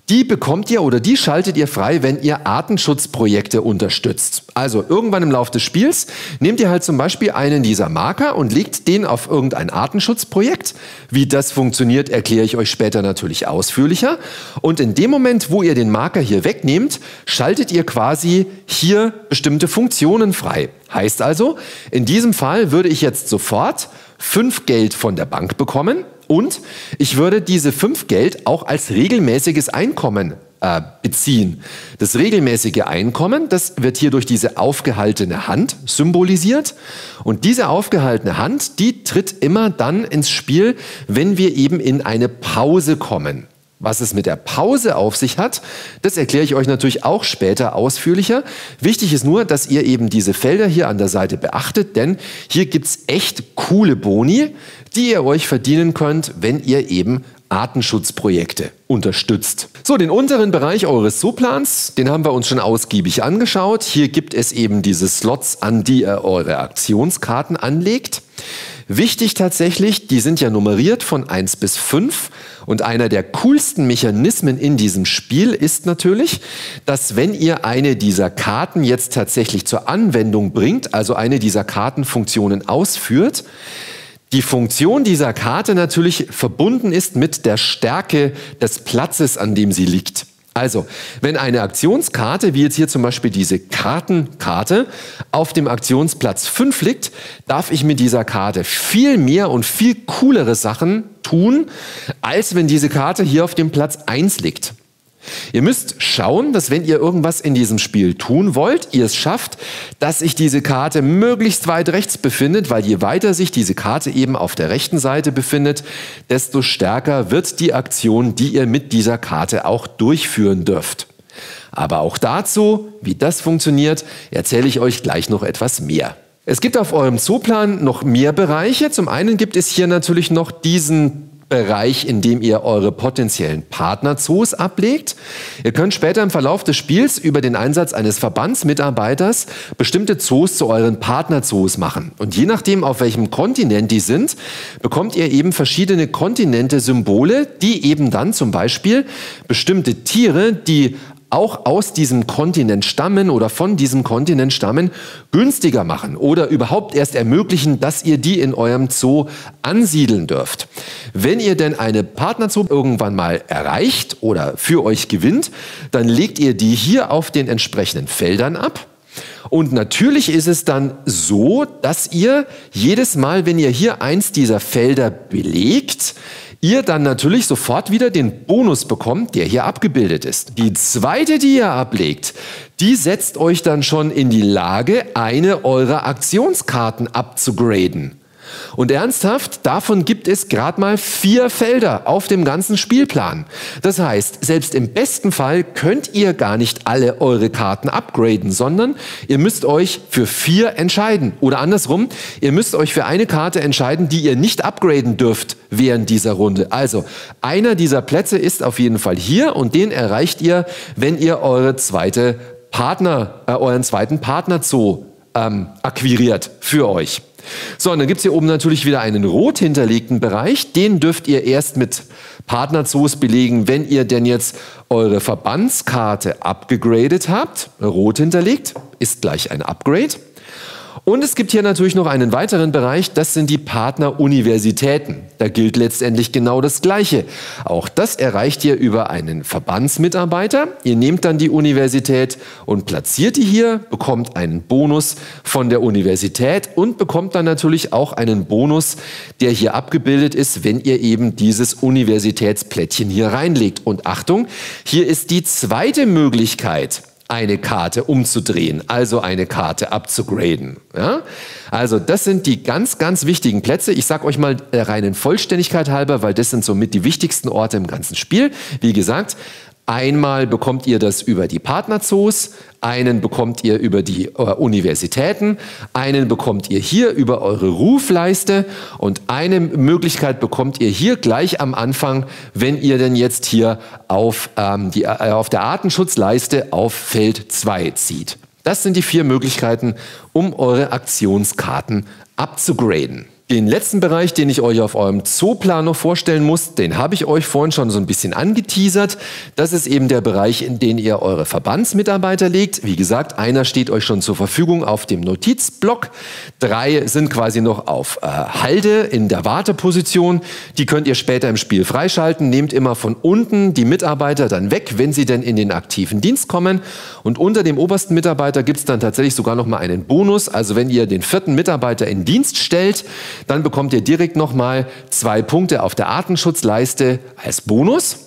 [SPEAKER 1] Die bekommt ihr oder die schaltet ihr frei, wenn ihr Artenschutzprojekte unterstützt. Also irgendwann im Laufe des Spiels nehmt ihr halt zum Beispiel einen dieser Marker und legt den auf irgendein Artenschutzprojekt. Wie das funktioniert, erkläre ich euch später natürlich ausführlicher. Und in dem Moment, wo ihr den Marker hier wegnehmt, schaltet ihr quasi hier bestimmte Funktionen frei. Heißt also, in diesem Fall würde ich jetzt sofort 5 Geld von der Bank bekommen. Und ich würde diese 5 Geld auch als regelmäßiges Einkommen beziehen. Das regelmäßige Einkommen, das wird hier durch diese aufgehaltene Hand symbolisiert. Und diese aufgehaltene Hand, die tritt immer dann ins Spiel, wenn wir eben in eine Pause kommen. Was es mit der Pause auf sich hat, das erkläre ich euch natürlich auch später ausführlicher. Wichtig ist nur, dass ihr eben diese Felder hier an der Seite beachtet, denn hier gibt es echt coole Boni, die ihr euch verdienen könnt, wenn ihr eben Artenschutzprojekte unterstützt. So, den unteren Bereich eures Soplans, den haben wir uns schon ausgiebig angeschaut. Hier gibt es eben diese Slots, an die ihr eure Aktionskarten anlegt. Wichtig tatsächlich, die sind ja nummeriert von 1 bis 5 und einer der coolsten Mechanismen in diesem Spiel ist natürlich, dass wenn ihr eine dieser Karten jetzt tatsächlich zur Anwendung bringt, also eine dieser Kartenfunktionen ausführt, die Funktion dieser Karte natürlich verbunden ist mit der Stärke des Platzes, an dem sie liegt. Also, wenn eine Aktionskarte, wie jetzt hier zum Beispiel diese Kartenkarte, auf dem Aktionsplatz 5 liegt, darf ich mit dieser Karte viel mehr und viel coolere Sachen tun, als wenn diese Karte hier auf dem Platz 1 liegt. Ihr müsst schauen, dass wenn ihr irgendwas in diesem Spiel tun wollt, ihr es schafft, dass sich diese Karte möglichst weit rechts befindet, weil je weiter sich diese Karte eben auf der rechten Seite befindet, desto stärker wird die Aktion, die ihr mit dieser Karte auch durchführen dürft. Aber auch dazu, wie das funktioniert, erzähle ich euch gleich noch etwas mehr. Es gibt auf eurem Zooplan noch mehr Bereiche. Zum einen gibt es hier natürlich noch diesen Bereich, in dem ihr eure potenziellen Partnerzoos ablegt. Ihr könnt später im Verlauf des Spiels über den Einsatz eines Verbandsmitarbeiters bestimmte Zoos zu euren Partnerzoos machen. Und je nachdem, auf welchem Kontinent die sind, bekommt ihr eben verschiedene Kontinente-Symbole, die eben dann zum Beispiel bestimmte Tiere, die auch aus diesem Kontinent stammen oder von diesem Kontinent stammen, günstiger machen oder überhaupt erst ermöglichen, dass ihr die in eurem Zoo ansiedeln dürft. Wenn ihr denn eine Partnerzoo irgendwann mal erreicht oder für euch gewinnt, dann legt ihr die hier auf den entsprechenden Feldern ab. Und natürlich ist es dann so, dass ihr jedes Mal, wenn ihr hier eins dieser Felder belegt, ihr dann natürlich sofort wieder den Bonus bekommt, der hier abgebildet ist. Die zweite, die ihr ablegt, die setzt euch dann schon in die Lage, eine eurer Aktionskarten abzugraden. Und ernsthaft, davon gibt es gerade mal 4 Felder auf dem ganzen Spielplan. Das heißt, selbst im besten Fall könnt ihr gar nicht alle eure Karten upgraden, sondern ihr müsst euch für 4 entscheiden. Oder andersrum, ihr müsst euch für eine Karte entscheiden, die ihr nicht upgraden dürft während dieser Runde. Also, einer dieser Plätze ist auf jeden Fall hier und den erreicht ihr, wenn ihr euren zweiten Partnerzoo akquiriert für euch. So, und dann gibt es hier oben natürlich wieder einen rot hinterlegten Bereich. Den dürft ihr erst mit Partnerzoos belegen, wenn ihr denn jetzt eure Verbandskarte abgegradet habt. Rot hinterlegt ist gleich ein Upgrade. Und es gibt hier natürlich noch einen weiteren Bereich, das sind die Partneruniversitäten. Da gilt letztendlich genau das Gleiche. Auch das erreicht ihr über einen Verbandsmitarbeiter. Ihr nehmt dann die Universität und platziert die hier, bekommt einen Bonus von der Universität und bekommt dann natürlich auch einen Bonus, der hier abgebildet ist, wenn ihr eben dieses Universitätsplättchen hier reinlegt. Und Achtung, hier ist die zweite Möglichkeit, eine Karte umzudrehen, also eine Karte abzugraden. Ja? Also das sind die ganz, ganz wichtigen Plätze. Ich sage euch mal der reinen Vollständigkeit halber, weil das sind somit die wichtigsten Orte im ganzen Spiel. Wie gesagt, einmal bekommt ihr das über die Partnerzoos, einen bekommt ihr über die Universitäten, einen bekommt ihr hier über eure Rufleiste und eine Möglichkeit bekommt ihr hier gleich am Anfang, wenn ihr denn jetzt hier auf der Artenschutzleiste auf Feld 2 zieht. Das sind die 4 Möglichkeiten, um eure Aktionskarten abzugraden. Den letzten Bereich, den ich euch auf eurem Zooplan noch vorstellen muss, den habe ich euch vorhin schon so ein bisschen angeteasert. Das ist eben der Bereich, in den ihr eure Verbandsmitarbeiter legt. Wie gesagt, einer steht euch schon zur Verfügung auf dem Notizblock. 3 sind quasi noch auf Halde in der Warteposition. Die könnt ihr später im Spiel freischalten. Nehmt immer von unten die Mitarbeiter dann weg, wenn sie denn in den aktiven Dienst kommen. Und unter dem obersten Mitarbeiter gibt es dann tatsächlich sogar noch mal einen Bonus. Also wenn ihr den 4. Mitarbeiter in Dienst stellt, dann bekommt ihr direkt nochmal 2 Punkte auf der Artenschutzleiste als Bonus.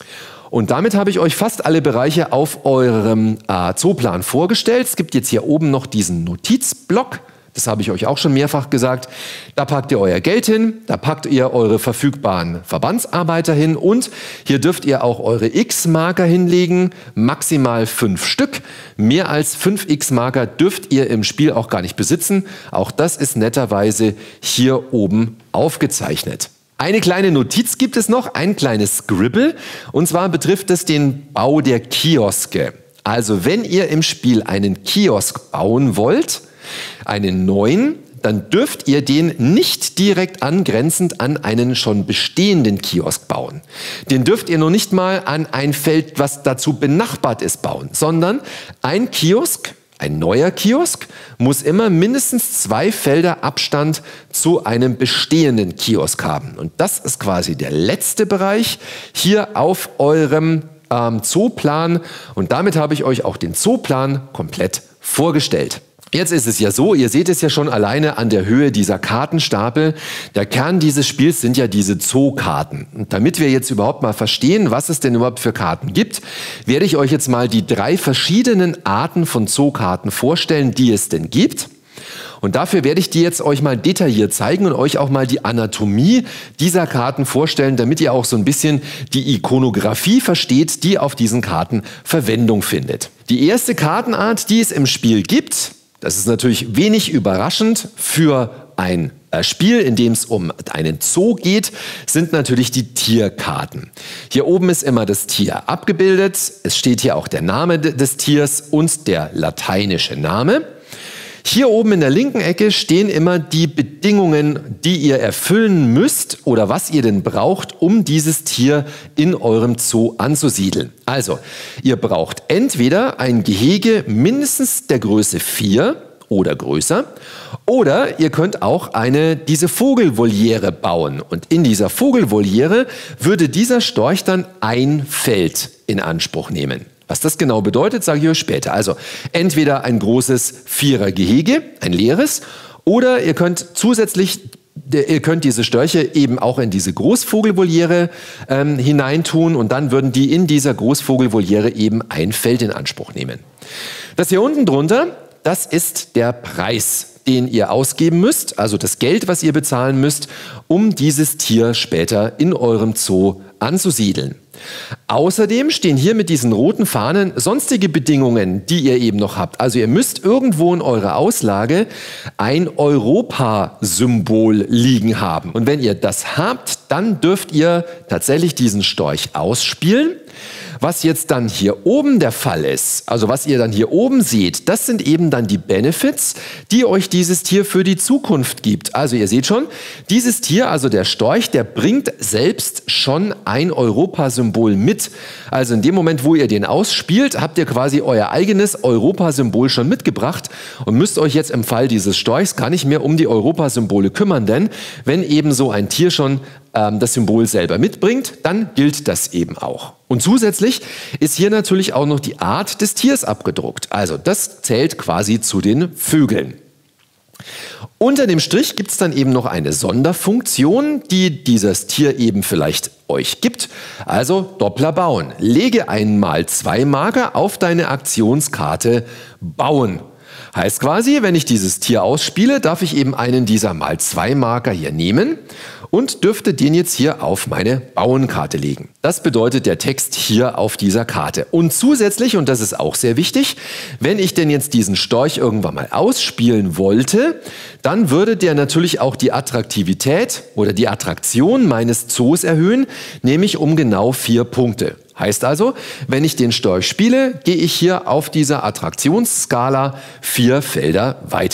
[SPEAKER 1] Und damit habe ich euch fast alle Bereiche auf eurem Zooplan vorgestellt. Es gibt jetzt hier oben noch diesen Notizblock. Das habe ich euch auch schon mehrfach gesagt. Da packt ihr euer Geld hin, da packt ihr eure verfügbaren Verbandsarbeiter hin und hier dürft ihr auch eure X-Marker hinlegen, maximal 5 Stück. Mehr als 5 X-Marker dürft ihr im Spiel auch gar nicht besitzen. Auch das ist netterweise hier oben aufgezeichnet. Eine kleine Notiz gibt es noch, ein kleines Scribble, und zwar betrifft es den Bau der Kioske. Also wenn ihr im Spiel einen Kiosk bauen wollt, einen neuen, dann dürft ihr den nicht direkt angrenzend an einen schon bestehenden Kiosk bauen. Den dürft ihr noch nicht mal an ein Feld, was dazu benachbart ist, bauen, sondern ein Kiosk, ein neuer Kiosk, muss immer mindestens 2 Felder Abstand zu einem bestehenden Kiosk haben. Und das ist quasi der letzte Bereich hier auf eurem Zooplan. Und damit habe ich euch auch den Zooplan komplett vorgestellt. Jetzt ist es ja so, ihr seht es ja schon alleine an der Höhe dieser Kartenstapel. Der Kern dieses Spiels sind ja diese Zookarten. Und damit wir jetzt überhaupt mal verstehen, was es denn überhaupt für Karten gibt, werde ich euch jetzt mal die 3 verschiedenen Arten von Zookarten vorstellen, die es denn gibt. Und dafür werde ich die jetzt euch mal detailliert zeigen und euch auch mal die Anatomie dieser Karten vorstellen, damit ihr auch so ein bisschen die Ikonografie versteht, die auf diesen Karten Verwendung findet. Die erste Kartenart, die es im Spiel gibt, das ist natürlich wenig überraschend für ein Spiel, in dem es um einen Zoo geht, sind natürlich die Tierkarten. Hier oben ist immer das Tier abgebildet. Es steht hier auch der Name des Tiers und der lateinische Name. Hier oben in der linken Ecke stehen immer die Bedingungen, die ihr erfüllen müsst oder was ihr denn braucht, um dieses Tier in eurem Zoo anzusiedeln. Also, ihr braucht entweder ein Gehege mindestens der Größe 4 oder größer, oder ihr könnt auch diese Vogelvoliere bauen. Und in dieser Vogelvoliere würde dieser Storch dann ein Feld in Anspruch nehmen. Was das genau bedeutet, sage ich euch später. Also entweder ein großes 4er-Gehege, ein leeres, oder ihr könnt diese Störche eben auch in diese Großvogelvoliere hineintun und dann würden die in dieser Großvogelvoliere eben ein Feld in Anspruch nehmen. Das hier unten drunter, das ist der Preis, den ihr ausgeben müsst, also das Geld, was ihr bezahlen müsst, um dieses Tier später in eurem Zoo anzusiedeln. Außerdem stehen hier mit diesen roten Fahnen sonstige Bedingungen, die ihr eben noch habt. Also ihr müsst irgendwo in eurer Auslage ein Europa-Symbol liegen haben. Und wenn ihr das habt, dann dürft ihr tatsächlich diesen Storch ausspielen. Was jetzt dann hier oben der Fall ist, also was ihr dann hier oben seht, das sind eben dann die Benefits, die euch dieses Tier für die Zukunft gibt. Also ihr seht schon, dieses Tier, also der Storch, der bringt selbst schon ein Europasymbol mit. Also in dem Moment, wo ihr den ausspielt, habt ihr quasi euer eigenes Europasymbol schon mitgebracht und müsst euch jetzt im Fall dieses Storchs gar nicht mehr um die Europasymbole kümmern, denn wenn eben so ein Tier schon das Symbol selber mitbringt, dann gilt das eben auch. Und zusätzlich ist hier natürlich auch noch die Art des Tiers abgedruckt. Also das zählt quasi zu den Vögeln. Unter dem Strich gibt es dann eben noch eine Sonderfunktion, die dieses Tier eben vielleicht euch gibt. Also Doppler bauen. Lege einen ×2 Marker auf deine Aktionskarte bauen. Heißt quasi, wenn ich dieses Tier ausspiele, darf ich eben einen dieser ×2 Marker hier nehmen und dürfte den jetzt hier auf meine Bauenkarte legen. Das bedeutet der Text hier auf dieser Karte. Und zusätzlich, und das ist auch sehr wichtig, wenn ich denn jetzt diesen Storch irgendwann mal ausspielen wollte, dann würde der natürlich auch die Attraktivität oder die Attraktion meines Zoos erhöhen, nämlich um genau 4 Punkte. Heißt also, wenn ich den Storch spiele, gehe ich hier auf dieser Attraktionsskala 4 Felder weiter.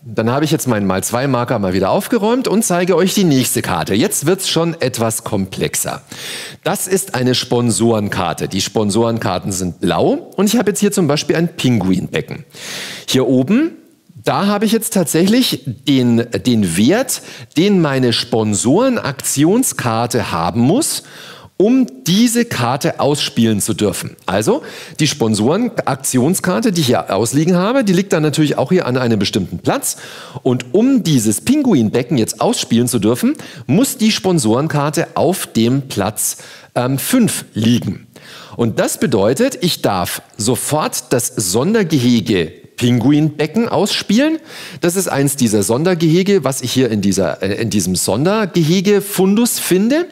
[SPEAKER 1] Dann habe ich jetzt meinen Mal-2-Marker mal wieder aufgeräumt und zeige euch die nächste Karte. Jetzt wird es schon etwas komplexer. Das ist eine Sponsorenkarte. Die Sponsorenkarten sind blau und ich habe jetzt hier zum Beispiel ein Pinguinbecken. Hier oben, da habe ich jetzt tatsächlich den Wert, den meine Sponsorenaktionskarte haben muss, um diese Karte ausspielen zu dürfen. Also die Sponsorenaktionskarte, die ich hier ausliegen habe, die liegt dann natürlich auch hier an einem bestimmten Platz. Und um dieses Pinguinbecken jetzt ausspielen zu dürfen, muss die Sponsorenkarte auf dem Platz 5 liegen. Und das bedeutet, ich darf sofort das Sondergehege Pinguinbecken ausspielen. Das ist eins dieser Sondergehege, was ich hier in diesem Sondergehege-Fundus finde.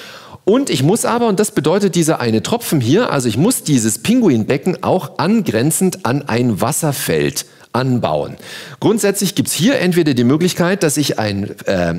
[SPEAKER 1] Und ich muss aber, und das bedeutet dieser eine Tropfen hier, also ich muss dieses Pinguinbecken auch angrenzend an ein Wasserfeld anbauen. Grundsätzlich gibt es hier entweder die Möglichkeit, dass ich ein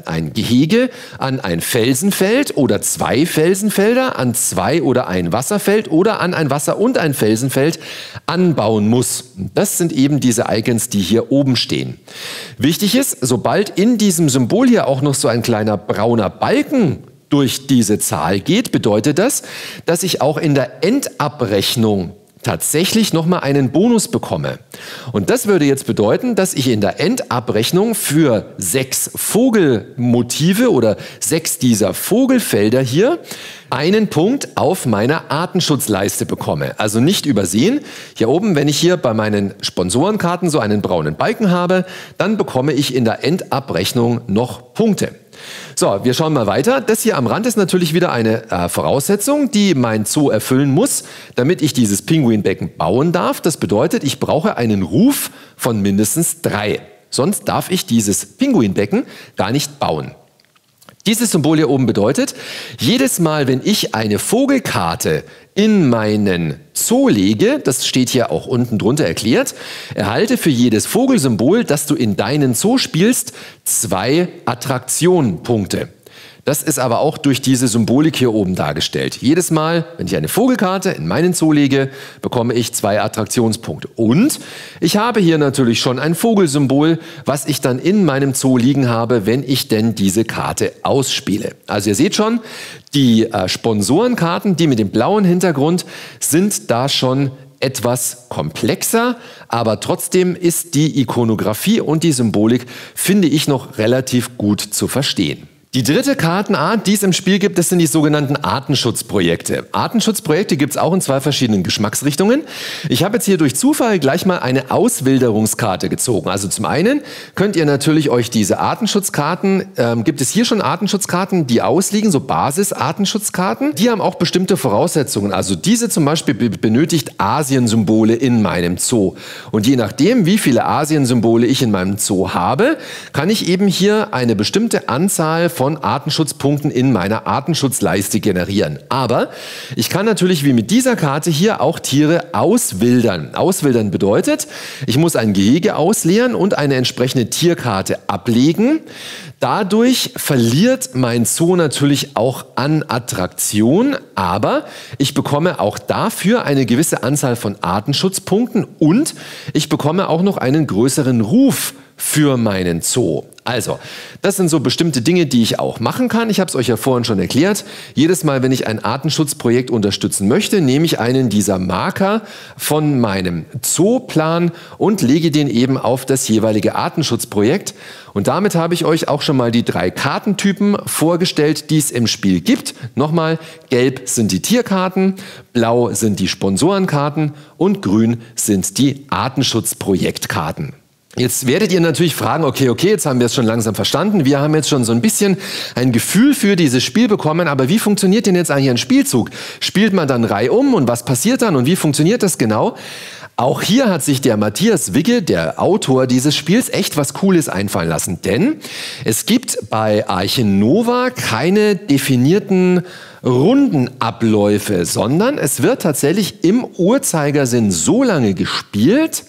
[SPEAKER 1] Gehege an ein Felsenfeld oder 2 Felsenfelder an 2 oder ein Wasserfeld oder an ein Wasser- und ein Felsenfeld anbauen muss. Das sind eben diese Icons, die hier oben stehen. Wichtig ist, sobald in diesem Symbol hier auch noch so ein kleiner brauner Balken durch diese Zahl geht, bedeutet das, dass ich auch in der Endabrechnung tatsächlich nochmal einen Bonus bekomme. Und das würde jetzt bedeuten, dass ich in der Endabrechnung für 6 Vogelmotive oder 6 dieser Vogelfelder hier einen Punkt auf meiner Artenschutzleiste bekomme. Also nicht übersehen, hier oben, wenn ich hier bei meinen Sponsorenkarten so einen braunen Balken habe, dann bekomme ich in der Endabrechnung noch Punkte. So, wir schauen mal weiter. Das hier am Rand ist natürlich wieder eine Voraussetzung, die mein Zoo erfüllen muss, damit ich dieses Pinguinbecken bauen darf. Das bedeutet, ich brauche einen Ruf von mindestens 3. Sonst darf ich dieses Pinguinbecken gar nicht bauen. Dieses Symbol hier oben bedeutet, jedes Mal, wenn ich eine Vogelkarte in meinen Zoo lege, das steht hier auch unten drunter erklärt, erhalte für jedes Vogelsymbol, das du in deinen Zoo spielst, 2 Attraktionpunkte. Das ist aber auch durch diese Symbolik hier oben dargestellt. Jedes Mal, wenn ich eine Vogelkarte in meinen Zoo lege, bekomme ich 2 Attraktionspunkte. Und ich habe hier natürlich schon ein Vogelsymbol, was ich dann in meinem Zoo liegen habe, wenn ich denn diese Karte ausspiele. Also ihr seht schon, die Sponsorenkarten, die mit dem blauen Hintergrund, sind da schon etwas komplexer, aber trotzdem ist die Ikonografie und die Symbolik, finde ich, noch relativ gut zu verstehen. Die dritte Kartenart, die es im Spiel gibt, das sind die sogenannten Artenschutzprojekte. Artenschutzprojekte gibt es auch in 2 verschiedenen Geschmacksrichtungen. Ich habe jetzt hier durch Zufall gleich mal eine Auswilderungskarte gezogen. Also zum einen könnt ihr natürlich euch diese Artenschutzkarten, gibt es hier schon Artenschutzkarten, die ausliegen, so Basis-Artenschutzkarten. Die haben auch bestimmte Voraussetzungen. Also diese zum Beispiel benötigt Asiensymbole in meinem Zoo. Und je nachdem, wie viele Asiensymbole ich in meinem Zoo habe, kann ich eben hier eine bestimmte Anzahl von Artenschutzpunkten in meiner Artenschutzleiste generieren. Aber ich kann natürlich wie mit dieser Karte hier auch Tiere auswildern. Auswildern bedeutet, ich muss ein Gehege ausleeren und eine entsprechende Tierkarte ablegen. Dadurch verliert mein Zoo natürlich auch an Attraktion, aber ich bekomme auch dafür eine gewisse Anzahl von Artenschutzpunkten und ich bekomme auch noch einen größeren Ruf für meinen Zoo. Also, das sind so bestimmte Dinge, die ich auch machen kann. Ich habe es euch ja vorhin schon erklärt. Jedes Mal, wenn ich ein Artenschutzprojekt unterstützen möchte, nehme ich einen dieser Marker von meinem Zooplan und lege den eben auf das jeweilige Artenschutzprojekt. Und damit habe ich euch auch schon mal die 3 Kartentypen vorgestellt, die es im Spiel gibt. Nochmal, gelb sind die Tierkarten, blau sind die Sponsorenkarten und grün sind die Artenschutzprojektkarten. Jetzt werdet ihr natürlich fragen, okay, jetzt haben wir es schon langsam verstanden. Wir haben jetzt schon so ein bisschen ein Gefühl für dieses Spiel bekommen, aber wie funktioniert denn jetzt eigentlich ein Spielzug? Spielt man dann reihum und was passiert dann und wie funktioniert das genau? Auch hier hat sich der Matthias Wigge, der Autor dieses Spiels, echt was Cooles einfallen lassen. Denn es gibt bei Arche Nova keine definierten Rundenabläufe, sondern es wird tatsächlich im Uhrzeigersinn so lange gespielt,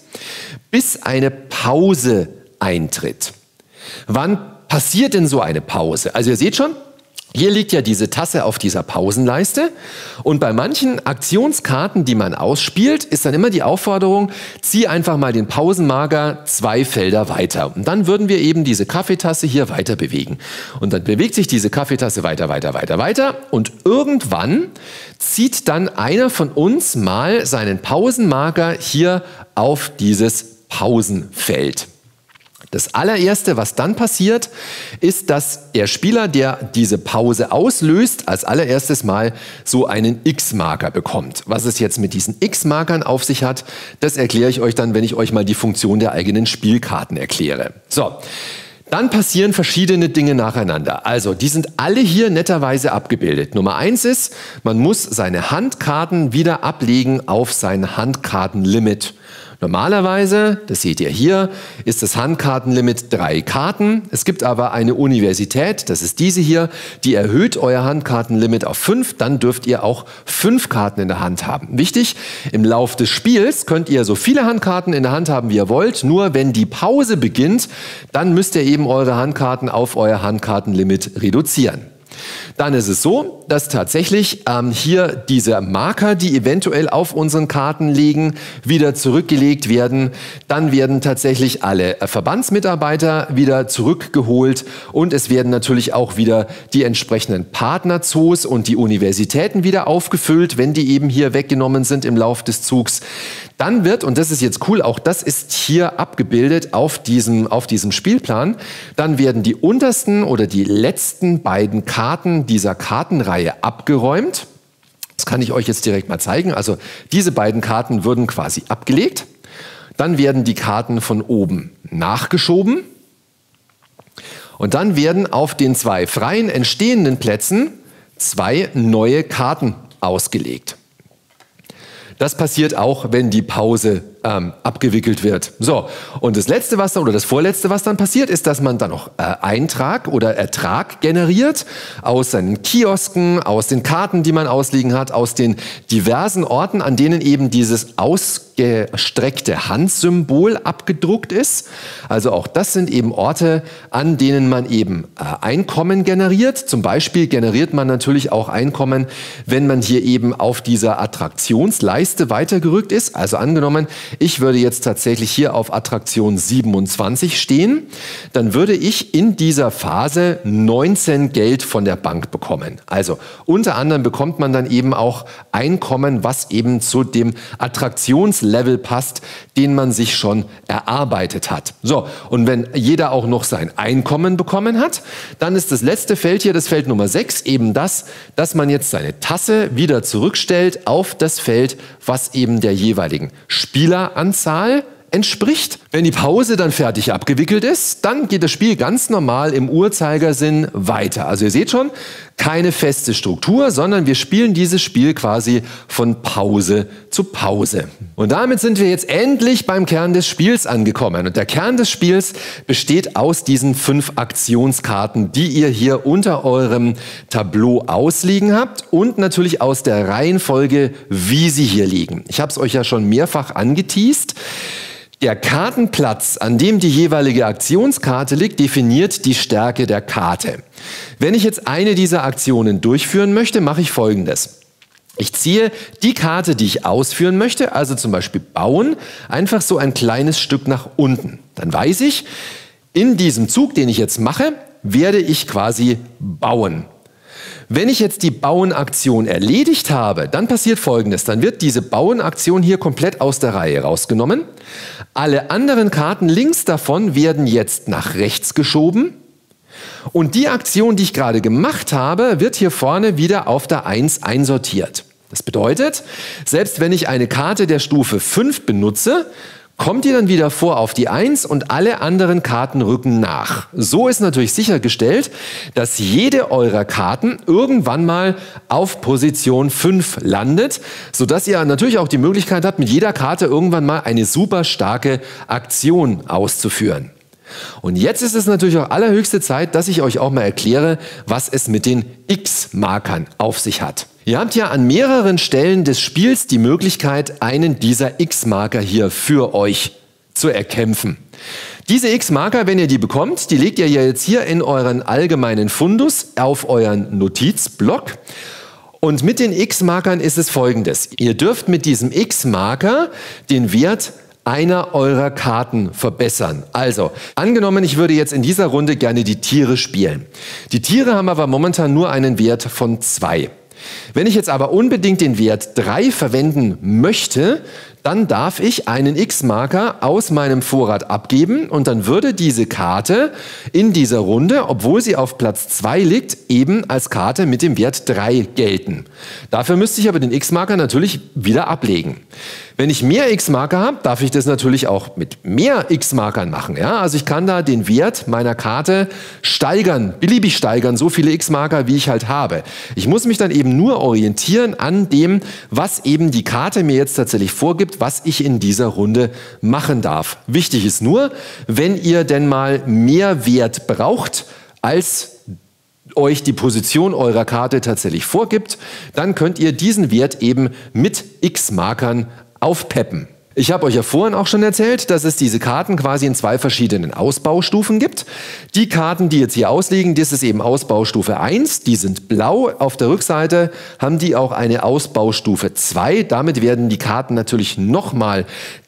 [SPEAKER 1] bis eine Pause eintritt. Wann passiert denn so eine Pause? Also ihr seht schon, Hier liegt ja diese Tasse auf dieser Pausenleiste und bei manchen Aktionskarten, die man ausspielt, ist dann immer die Aufforderung, zieh einfach mal den Pausenmarker 2 Felder weiter. Und dann würden wir eben diese Kaffeetasse hier weiter bewegen. Und dann bewegt sich diese Kaffeetasse weiter und irgendwann zieht dann einer von uns mal seinen Pausenmarker hier auf dieses Pausenfeld. Das allererste, was dann passiert, ist, dass der Spieler, der diese Pause auslöst, als allererstes mal so einen X-Marker bekommt. Was es jetzt mit diesen X-Markern auf sich hat, das erkläre ich euch dann, wenn ich euch mal die Funktion der eigenen Spielkarten erkläre. So. Dann passieren verschiedene Dinge nacheinander. Also, die sind alle hier netterweise abgebildet. Nummer 1 ist, man muss seine Handkarten wieder ablegen auf sein Handkartenlimit. Normalerweise, das seht ihr hier, ist das Handkartenlimit 3 Karten. Es gibt aber eine Universität, das ist diese hier, die erhöht euer Handkartenlimit auf 5. Dann dürft ihr auch 5 Karten in der Hand haben. Wichtig, im Lauf des Spiels könnt ihr so viele Handkarten in der Hand haben, wie ihr wollt. Nur wenn die Pause beginnt, dann müsst ihr eben eure Handkarten auf euer Handkartenlimit reduzieren. Dann ist es so, dass tatsächlich hier diese Marker, die eventuell auf unseren Karten liegen, wieder zurückgelegt werden. Dann werden tatsächlich alle Verbandsmitarbeiter wieder zurückgeholt und es werden natürlich auch wieder die entsprechenden Partnerzoos und die Universitäten wieder aufgefüllt, wenn die eben hier weggenommen sind im Lauf des Zugs. Dann wird, und das ist jetzt cool, auch das ist hier abgebildet auf diesem Spielplan, dann werden die untersten oder die letzten beiden Karten dieser Kartenreihe abgeräumt. Das kann ich euch jetzt direkt mal zeigen. Also diese beiden Karten würden quasi abgelegt. Dann werden die Karten von oben nachgeschoben. Und dann werden auf den 2 freien entstehenden Plätzen 2 neue Karten ausgelegt. Das passiert auch, wenn die Pause abgewickelt wird. So, und das letzte, was dann, oder das vorletzte, was dann passiert, ist, dass man dann noch Eintrag oder Ertrag generiert aus seinen Kiosken, aus den Karten, die man ausliegen hat, aus den diversen Orten, an denen eben dieses ausgestreckte Handsymbol abgedruckt ist. Also auch das sind eben Orte, an denen man eben Einkommen generiert. Zum Beispiel generiert man natürlich auch Einkommen, wenn man hier eben auf dieser Attraktionsleiste weitergerückt ist. Also angenommen, ich würde jetzt tatsächlich hier auf Attraktion 27 stehen, dann würde ich in dieser Phase 19 Geld von der Bank bekommen. Also unter anderem bekommt man dann eben auch Einkommen, was eben zu dem Attraktionslevel passt, den man sich schon erarbeitet hat. So, und wenn jeder auch noch sein Einkommen bekommen hat, dann ist das letzte Feld hier, das Feld Nummer 6, eben das, dass man jetzt seine Tasse wieder zurückstellt auf das Feld, was eben der jeweiligen Spieleranzahl entspricht. Wenn die Pause dann fertig abgewickelt ist, dann geht das Spiel ganz normal im Uhrzeigersinn weiter. Also ihr seht schon, keine feste Struktur, sondern wir spielen dieses Spiel quasi von Pause zu Pause. Und damit sind wir jetzt endlich beim Kern des Spiels angekommen. Und der Kern des Spiels besteht aus diesen 5 Aktionskarten, die ihr hier unter eurem Tableau ausliegen habt und natürlich aus der Reihenfolge, wie sie hier liegen. Ich habe es euch ja schon mehrfach angeteast. Der Kartenplatz, an dem die jeweilige Aktionskarte liegt, definiert die Stärke der Karte. Wenn ich jetzt eine dieser Aktionen durchführen möchte, mache ich Folgendes. Ich ziehe die Karte, die ich ausführen möchte, also zum Beispiel bauen, einfach so ein kleines Stück nach unten. Dann weiß ich, in diesem Zug, den ich jetzt mache, werde ich quasi bauen. Wenn ich jetzt die Bauen-Aktion erledigt habe, dann passiert Folgendes. Dann wird diese Bauen-Aktion hier komplett aus der Reihe rausgenommen. Alle anderen Karten links davon werden jetzt nach rechts geschoben. Und die Aktion, die ich gerade gemacht habe, wird hier vorne wieder auf der 1 einsortiert. Das bedeutet, selbst wenn ich eine Karte der Stufe 5 benutze, kommt ihr dann wieder vor auf die 1 und alle anderen Karten rücken nach. So ist natürlich sichergestellt, dass jede eurer Karten irgendwann mal auf Position 5 landet, sodass ihr natürlich auch die Möglichkeit habt, mit jeder Karte irgendwann mal eine super starke Aktion auszuführen. Und jetzt ist es natürlich auch allerhöchste Zeit, dass ich euch auch mal erkläre, was es mit den X-Markern auf sich hat. Ihr habt ja an mehreren Stellen des Spiels die Möglichkeit, einen dieser X-Marker hier für euch zu erkämpfen. Diese X-Marker, wenn ihr die bekommt, die legt ihr ja jetzt hier in euren allgemeinen Fundus auf euren Notizblock. Und mit den X-Markern ist es Folgendes. Ihr dürft mit diesem X-Marker den Wert einer eurer Karten verbessern. Also, angenommen, ich würde jetzt in dieser Runde gerne die Tiere spielen. Die Tiere haben aber momentan nur einen Wert von 2. Wenn ich jetzt aber unbedingt den Wert 3 verwenden möchte, dann darf ich einen X-Marker aus meinem Vorrat abgeben und dann würde diese Karte in dieser Runde, obwohl sie auf Platz 2 liegt, eben als Karte mit dem Wert 3 gelten. Dafür müsste ich aber den X-Marker natürlich wieder ablegen. Wenn ich mehr X-Marker habe, darf ich das natürlich auch mit mehr X-Markern machen. Ja? Also ich kann da den Wert meiner Karte steigern, beliebig steigern, so viele X-Marker, wie ich halt habe. Ich muss mich dann eben nur orientieren an dem, was eben die Karte mir jetzt tatsächlich vorgibt, was ich in dieser Runde machen darf. Wichtig ist nur, wenn ihr denn mal mehr Wert braucht, als euch die Position eurer Karte tatsächlich vorgibt, dann könnt ihr diesen Wert eben mit X-Markern aufpeppen. Ich habe euch ja vorhin auch schon erzählt, dass es diese Karten quasi in 2 verschiedenen Ausbaustufen gibt. Die Karten, die jetzt hier ausliegen, das ist eben Ausbaustufe 1, die sind blau. Auf der Rückseite haben die auch eine Ausbaustufe 2. Damit werden die Karten natürlich nochmal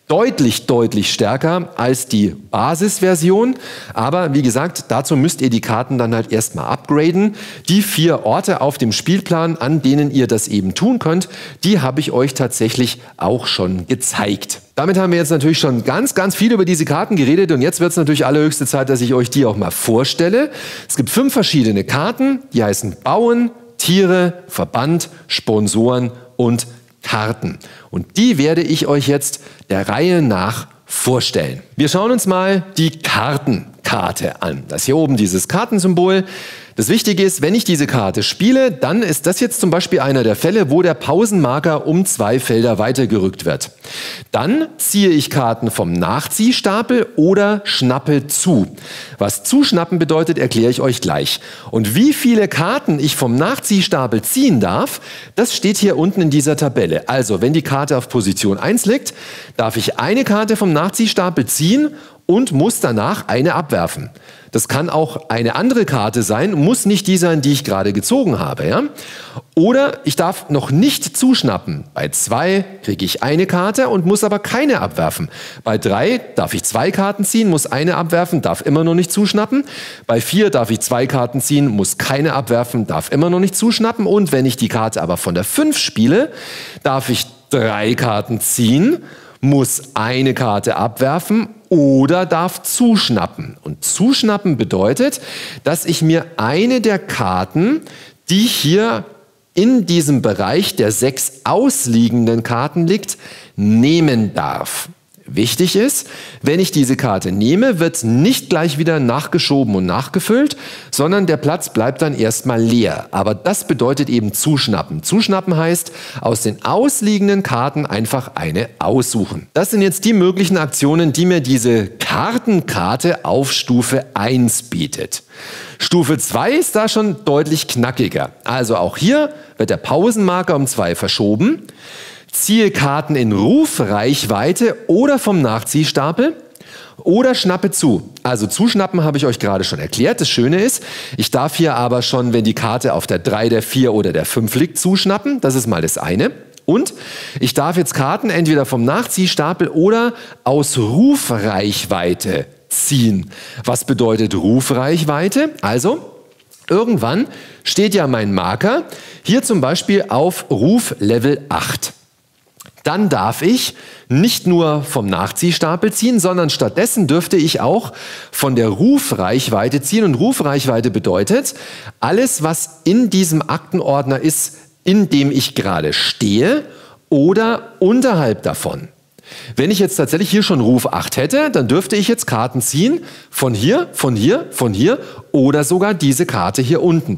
[SPEAKER 1] deutlich stärker als die Basisversion. Aber wie gesagt, dazu müsst ihr die Karten dann halt erstmal upgraden. Die 4 Orte auf dem Spielplan, an denen ihr das eben tun könnt, die habe ich euch tatsächlich auch schon gezeigt. Damit haben wir jetzt natürlich schon ganz viel über diese Karten geredet und jetzt wird es natürlich allerhöchste Zeit, dass ich euch die auch mal vorstelle. Es gibt 5 verschiedene Karten, die heißen Bauen, Tiere, Verband, Sponsoren und Karten. Und die werde ich euch jetzt der Reihe nach vorstellen. Wir schauen uns mal die Kartenkarte an. Das hier oben, dieses Kartensymbol. Das Wichtige ist, wenn ich diese Karte spiele, dann ist das jetzt zum Beispiel einer der Fälle, wo der Pausenmarker um 2 Felder weitergerückt wird. Dann ziehe ich Karten vom Nachziehstapel oder schnappe zu. Was zuschnappen bedeutet, erkläre ich euch gleich. Und wie viele Karten ich vom Nachziehstapel ziehen darf, das steht hier unten in dieser Tabelle. Also, wenn die Karte auf Position 1 liegt, darf ich eine Karte vom Nachziehstapel ziehen und muss danach eine abwerfen. Das kann auch eine andere Karte sein, muss nicht die sein, die ich gerade gezogen habe. Ja? Oder ich darf noch nicht zuschnappen. Bei 2 kriege ich eine Karte und muss aber keine abwerfen. Bei 3 darf ich 2 Karten ziehen, muss eine abwerfen, darf immer noch nicht zuschnappen. Bei 4 darf ich 2 Karten ziehen, muss keine abwerfen, darf immer noch nicht zuschnappen. Und wenn ich die Karte aber von der 5 spiele, darf ich 3 Karten ziehen, muss eine Karte abwerfen oder darf zuschnappen. Und zuschnappen bedeutet, dass ich mir eine der Karten, die hier in diesem Bereich der 6 ausliegenden Karten liegt, nehmen darf. Wichtig ist, wenn ich diese Karte nehme, wird nicht gleich wieder nachgeschoben und nachgefüllt, sondern der Platz bleibt dann erstmal leer. Aber das bedeutet eben zuschnappen. Zuschnappen heißt, aus den ausliegenden Karten einfach eine aussuchen. Das sind jetzt die möglichen Aktionen, die mir diese Kartenkarte auf Stufe 1 bietet. Stufe 2 ist da schon deutlich knackiger. Also auch hier wird der Pausenmarker um 2 verschoben. Ziehe Karten in Rufreichweite oder vom Nachziehstapel oder schnappe zu. Also zuschnappen habe ich euch gerade schon erklärt. Das Schöne ist, ich darf hier aber schon, wenn die Karte auf der 3, der 4 oder der 5 liegt, zuschnappen. Das ist mal das eine. Und ich darf jetzt Karten entweder vom Nachziehstapel oder aus Rufreichweite ziehen. Was bedeutet Rufreichweite? Also, irgendwann steht ja mein Marker hier zum Beispiel auf Ruf Level 8. Dann darf ich nicht nur vom Nachziehstapel ziehen, sondern stattdessen dürfte ich auch von der Rufreichweite ziehen. Und Rufreichweite bedeutet, alles, was in diesem Aktenordner ist, in dem ich gerade stehe oder unterhalb davon. Wenn ich jetzt tatsächlich hier schon Ruf 8 hätte, dann dürfte ich jetzt Karten ziehen von hier, von hier, von hier oder sogar diese Karte hier unten.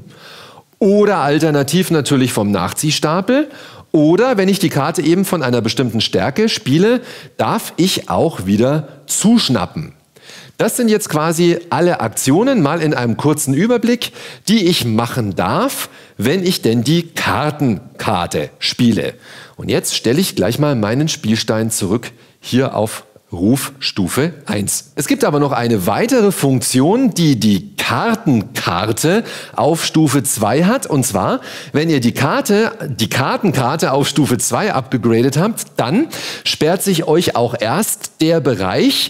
[SPEAKER 1] Oder alternativ natürlich vom Nachziehstapel. Oder wenn ich die Karte eben von einer bestimmten Stärke spiele, darf ich auch wieder zuschnappen. Das sind jetzt quasi alle Aktionen, mal in einem kurzen Überblick, die ich machen darf, wenn ich denn die Kartenkarte spiele. Und jetzt stelle ich gleich mal meinen Spielstein zurück hier auf Rufstufe 1. Es gibt aber noch eine weitere Funktion, die die Kartenkarte auf Stufe 2 hat. Und zwar, wenn ihr die Kartenkarte auf Stufe 2 abgegradet habt, dann sperrt sich euch auch erst der Bereich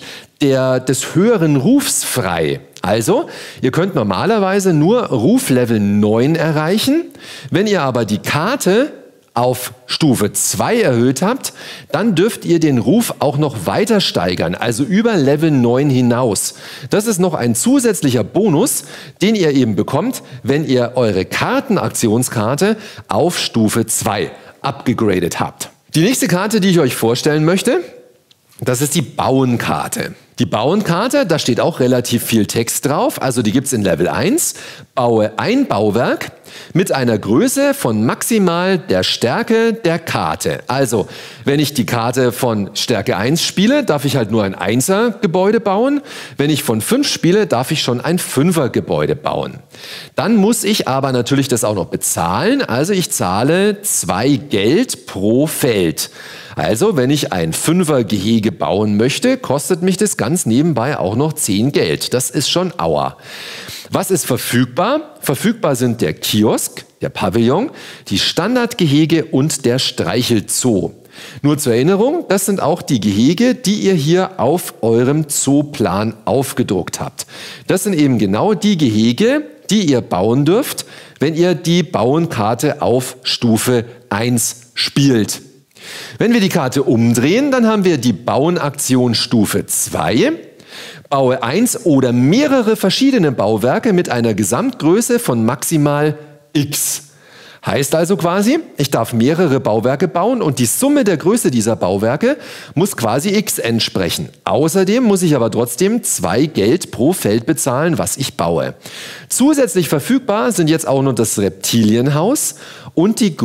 [SPEAKER 1] des höheren Rufs frei. Also, ihr könnt normalerweise nur Ruflevel 9 erreichen. Wenn ihr aber die Karte auf Stufe 2 erhöht habt, dann dürft ihr den Ruf auch noch weiter steigern, also über Level 9 hinaus. Das ist noch ein zusätzlicher Bonus, den ihr eben bekommt, wenn ihr eure Kartenaktionskarte auf Stufe 2 abgegradet habt. Die nächste Karte, die ich euch vorstellen möchte, das ist die Bauenkarte. Die Bauenkarte, da steht auch relativ viel Text drauf, also die gibt es in Level 1. Baue ein Bauwerk mit einer Größe von maximal der Stärke der Karte. Also, wenn ich die Karte von Stärke 1 spiele, darf ich halt nur ein 1er-Gebäude bauen. Wenn ich von 5 spiele, darf ich schon ein 5er-Gebäude bauen. Dann muss ich aber natürlich das auch noch bezahlen, also ich zahle 2 Geld pro Feld. Also, wenn ich ein 5er-Gehege bauen möchte, kostet mich das ganz nebenbei auch noch 10 Geld. Das ist schon Aua. Was ist verfügbar? Verfügbar sind der Kiosk, der Pavillon, die Standardgehege und der Streichelzoo. Nur zur Erinnerung, das sind auch die Gehege, die ihr hier auf eurem Zooplan aufgedruckt habt. Das sind eben genau die Gehege, die ihr bauen dürft, wenn ihr die Bauenkarte auf Stufe 1 spielt. Wenn wir die Karte umdrehen, dann haben wir die Bauenaktion Stufe 2. Baue 1 oder mehrere verschiedene Bauwerke mit einer Gesamtgröße von maximal x. Heißt also quasi, ich darf mehrere Bauwerke bauen und die Summe der Größe dieser Bauwerke muss quasi x entsprechen. Außerdem muss ich aber trotzdem 2 Geld pro Feld bezahlen, was ich baue. Zusätzlich verfügbar sind jetzt auch noch das Reptilienhaus und die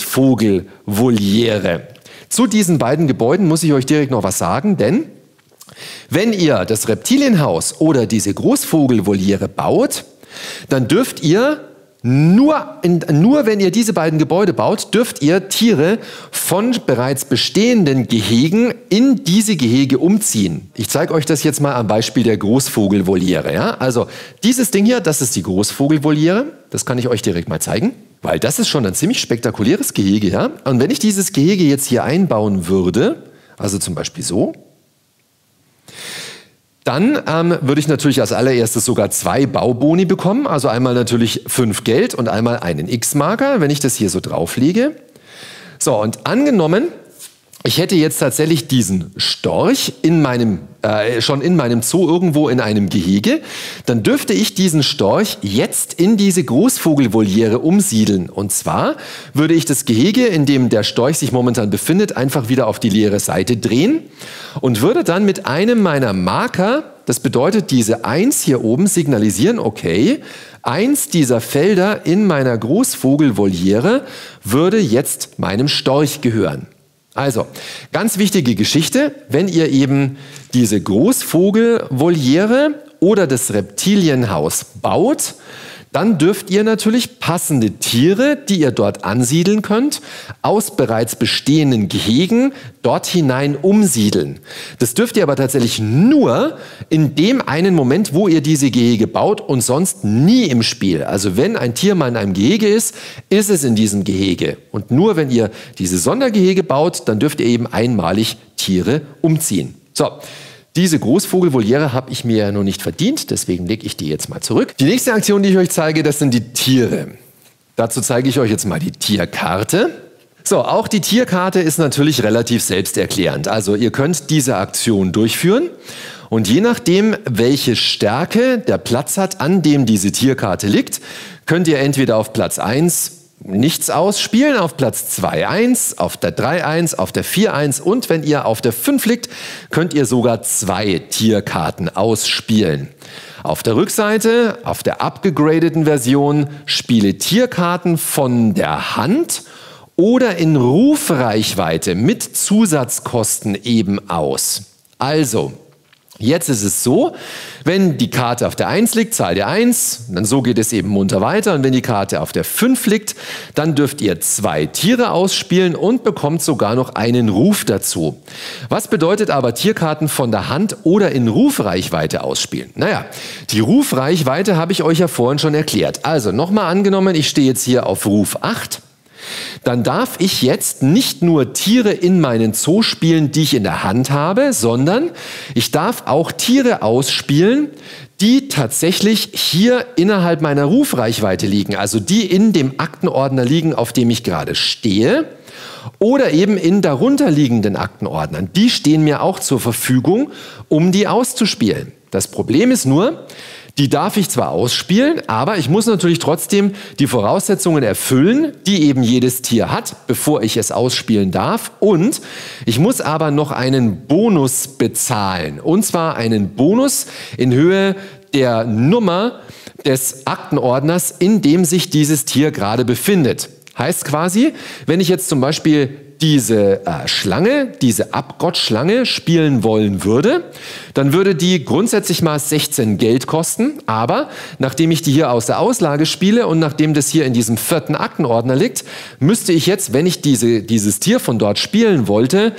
[SPEAKER 1] Großvogelvoliere. Zu diesen beiden Gebäuden muss ich euch direkt noch was sagen, denn wenn ihr das Reptilienhaus oder diese Großvogelvoliere baut, dann dürft ihr nur wenn ihr diese beiden Gebäude baut, dürft ihr Tiere von bereits bestehenden Gehegen in diese Gehege umziehen. Ich zeige euch das jetzt mal am Beispiel der Großvogelvoliere. Ja? Also dieses Ding hier, das ist die Großvogelvoliere. Das kann ich euch direkt mal zeigen, weil das ist schon ein ziemlich spektakuläres Gehege. Ja? Und wenn ich dieses Gehege jetzt hier einbauen würde, also zum Beispiel so, dann würde ich natürlich als allererstes sogar 2 Bauboni bekommen, also einmal natürlich 5 Geld und einmal einen X-Marker, wenn ich das hier so drauflege. So, und angenommen, ich hätte jetzt tatsächlich diesen Storch schon in meinem Zoo irgendwo in einem Gehege, dann dürfte ich diesen Storch jetzt in diese Großvogelvoliere umsiedeln. Und zwar würde ich das Gehege, in dem der Storch sich momentan befindet, einfach wieder auf die leere Seite drehen und würde dann mit einem meiner Marker, das bedeutet diese 1 hier oben, signalisieren, okay, 1 dieser Felder in meiner Großvogelvoliere würde jetzt meinem Storch gehören. Also, ganz wichtige Geschichte, wenn ihr eben diese Großvogelvoliere oder das Reptilienhaus baut, dann dürft ihr natürlich passende Tiere, die ihr dort ansiedeln könnt, aus bereits bestehenden Gehegen dort hinein umsiedeln. Das dürft ihr aber tatsächlich nur in dem einen Moment, wo ihr diese Gehege baut und sonst nie im Spiel. Also wenn ein Tier mal in einem Gehege ist, ist es in diesem Gehege. Und nur wenn ihr diese Sondergehege baut, dann dürft ihr eben einmalig Tiere umziehen. So. Diese Großvogelvoliere habe ich mir ja noch nicht verdient, deswegen lege ich die jetzt mal zurück. Die nächste Aktion, die ich euch zeige, das sind die Tiere. Dazu zeige ich euch jetzt mal die Tierkarte. So, auch die Tierkarte ist natürlich relativ selbsterklärend. Also ihr könnt diese Aktion durchführen und je nachdem, welche Stärke der Platz hat, an dem diese Tierkarte liegt, könnt ihr entweder auf Platz 1 nichts ausspielen, auf Platz 2 1, auf der 3 1, auf der 4 1 und wenn ihr auf der 5 liegt, könnt ihr sogar 2 Tierkarten ausspielen. Auf der Rückseite, auf der abgegradeten Version, spiele Tierkarten von der Hand oder in Rufreichweite mit Zusatzkosten eben aus. Also, Jetzt ist es so, wenn die Karte auf der 1 liegt, zahlt ihr 1, dann so geht es eben munter weiter. Und wenn die Karte auf der 5 liegt, dann dürft ihr 2 Tiere ausspielen und bekommt sogar noch einen Ruf dazu. Was bedeutet aber Tierkarten von der Hand oder in Rufreichweite ausspielen? Naja, die Rufreichweite habe ich euch ja vorhin schon erklärt. Also nochmal angenommen, ich stehe jetzt hier auf Ruf 8. Dann darf ich jetzt nicht nur Tiere in meinen Zoo spielen, die ich in der Hand habe, sondern ich darf auch Tiere ausspielen, die tatsächlich hier innerhalb meiner Rufreichweite liegen, also die in dem Aktenordner liegen, auf dem ich gerade stehe, oder eben in darunterliegenden Aktenordnern. Die stehen mir auch zur Verfügung, um die auszuspielen. Das Problem ist nur, die darf ich zwar ausspielen, aber ich muss natürlich trotzdem die Voraussetzungen erfüllen, die eben jedes Tier hat, bevor ich es ausspielen darf. Und ich muss aber noch einen Bonus bezahlen. Und zwar einen Bonus in Höhe der Nummer des Aktenordners, in dem sich dieses Tier gerade befindet. Heißt quasi, wenn ich jetzt zum Beispiel diese Schlange, diese Abgottschlange spielen wollen würde, dann würde die grundsätzlich mal 16 Geld kosten, aber nachdem ich die hier aus der Auslage spiele und nachdem das hier in diesem 4. Aktenordner liegt, müsste ich jetzt, wenn ich dieses Tier von dort spielen wollte,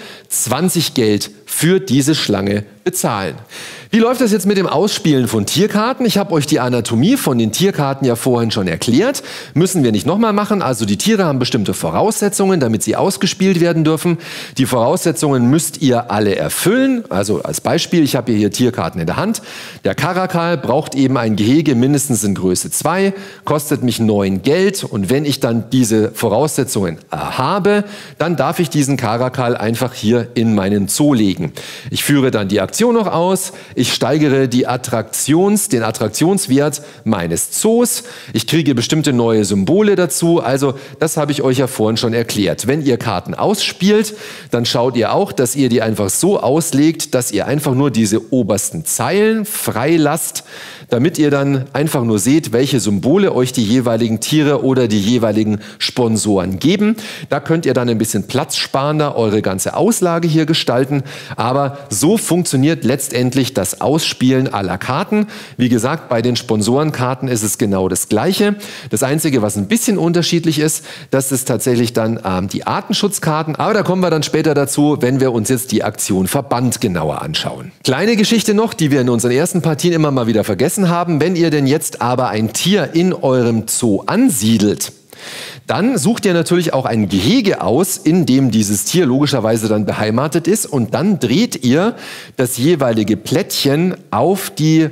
[SPEAKER 1] 20 Geld für diese Schlange bezahlen. Wie läuft das jetzt mit dem Ausspielen von Tierkarten? Ich habe euch die Anatomie von den Tierkarten ja vorhin schon erklärt. Müssen wir nicht nochmal machen. Also die Tiere haben bestimmte Voraussetzungen, damit sie ausgespielt werden dürfen. Die Voraussetzungen müsst ihr alle erfüllen. Also als Beispiel, ich habe hier Tierkarten in der Hand. Der Karakal braucht eben ein Gehege mindestens in Größe 2, kostet mich 9 Geld. Und wenn ich dann diese Voraussetzungen habe, dann darf ich diesen Karakal einfach hier in meinen Zoo legen. Ich führe dann die Aktion noch aus. Ich steigere den Attraktionswert meines Zoos. Ich kriege bestimmte neue Symbole dazu. Also das habe ich euch ja vorhin schon erklärt. Wenn ihr Karten ausspielt, dann schaut ihr auch, dass ihr die einfach so auslegt, dass ihr einfach nur diese obersten Zeilen frei lasst, damit ihr dann einfach nur seht, welche Symbole euch die jeweiligen Tiere oder die jeweiligen Sponsoren geben. Da könnt ihr dann ein bisschen platzsparender eure ganze Auslage hier gestalten. Aber so funktioniert letztendlich das Ausspielen aller Karten. Wie gesagt, bei den Sponsorenkarten ist es genau das Gleiche. Das Einzige, was ein bisschen unterschiedlich ist, das ist tatsächlich dann die Artenschutzkarten. Aber da kommen wir dann später dazu, wenn wir uns jetzt die Aktion Verband genauer anschauen. Kleine Geschichte noch, die wir in unseren ersten Partien immer mal wieder vergessen haben. Wenn ihr denn jetzt aber ein Tier in eurem Zoo ansiedelt, dann sucht ihr natürlich auch ein Gehege aus, in dem dieses Tier logischerweise dann beheimatet ist, und dann dreht ihr das jeweilige Plättchen auf die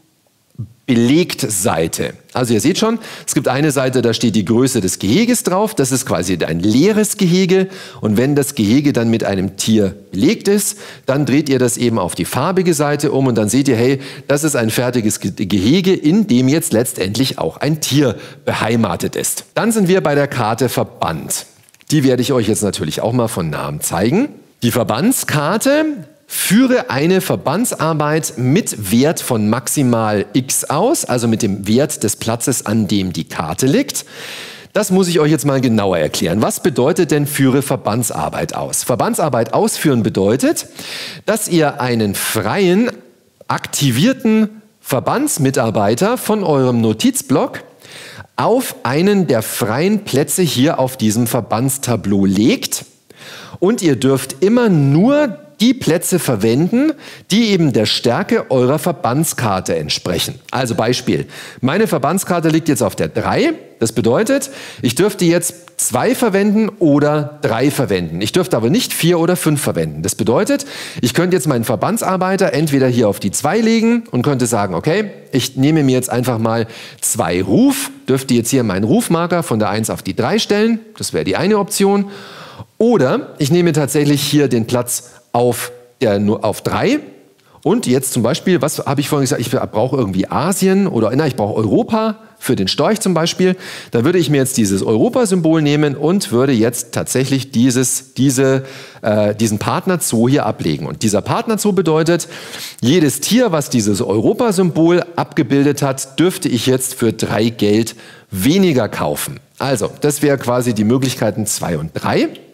[SPEAKER 1] Belegtseite. Also ihr seht schon, es gibt eine Seite, da steht die Größe des Geheges drauf, das ist quasi ein leeres Gehege, und wenn das Gehege dann mit einem Tier belegt ist, dann dreht ihr das eben auf die farbige Seite um und dann seht ihr, hey, das ist ein fertiges Gehege, in dem jetzt letztendlich auch ein Tier beheimatet ist. Dann sind wir bei der Karte Verband. Die werde ich euch jetzt natürlich auch mal von Namen zeigen. Die Verbandskarte: führe eine Verbandsarbeit mit Wert von maximal x aus, also mit dem Wert des Platzes, an dem die Karte liegt. Das muss ich euch jetzt mal genauer erklären. Was bedeutet denn führe Verbandsarbeit aus? Verbandsarbeit ausführen bedeutet, dass ihr einen freien, aktivierten Verbandsmitarbeiter von eurem Notizblock auf einen der freien Plätze hier auf diesem Verbandstableau legt, und ihr dürft immer nur die Plätze verwenden, die eben der Stärke eurer Verbandskarte entsprechen. Also Beispiel, meine Verbandskarte liegt jetzt auf der 3. Das bedeutet, ich dürfte jetzt 2 verwenden oder 3 verwenden. Ich dürfte aber nicht 4 oder 5 verwenden. Das bedeutet, ich könnte jetzt meinen Verbandsarbeiter entweder hier auf die 2 legen und könnte sagen, okay, ich nehme mir jetzt einfach mal 2 Ruf, dürfte jetzt hier meinen Rufmarker von der 1 auf die 3 stellen. Das wäre die eine Option. Oder ich nehme tatsächlich hier den Platz auf 3. Und jetzt zum Beispiel, was habe ich vorhin gesagt, ich brauche irgendwie Asien oder ich brauche Europa für den Storch zum Beispiel. Da würde ich mir jetzt dieses Europa-Symbol nehmen und würde jetzt tatsächlich diesen Partnerzoo hier ablegen. Und dieser Partnerzoo bedeutet, jedes Tier, was dieses Europa-Symbol abgebildet hat, dürfte ich jetzt für 3 Geld weniger kaufen. Also, das wäre quasi die Möglichkeiten 2 und 3.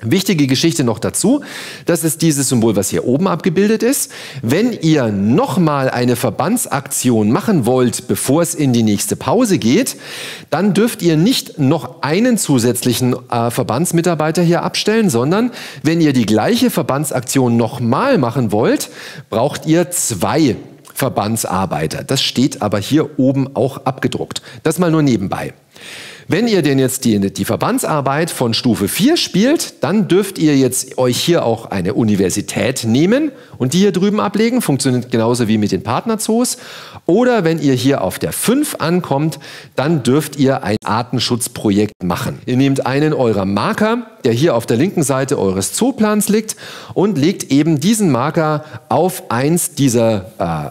[SPEAKER 1] Wichtige Geschichte noch dazu, das ist dieses Symbol, was hier oben abgebildet ist. Wenn ihr nochmal eine Verbandsaktion machen wollt, bevor es in die nächste Pause geht, dann dürft ihr nicht noch einen zusätzlichen Verbandsmitarbeiter hier abstellen, sondern wenn ihr die gleiche Verbandsaktion nochmal machen wollt, braucht ihr 2 Verbandsarbeiter. Das steht aber hier oben auch abgedruckt. Das mal nur nebenbei. Wenn ihr denn jetzt die Verbandsarbeit von Stufe 4 spielt, dann dürft ihr jetzt euch hier auch eine Universität nehmen und die hier drüben ablegen. Funktioniert genauso wie mit den Partnerzoos. Oder wenn ihr hier auf der 5 ankommt, dann dürft ihr ein Artenschutzprojekt machen. Ihr nehmt einen eurer Marker, der hier auf der linken Seite eures Zooplans liegt, und legt eben diesen Marker auf eins dieser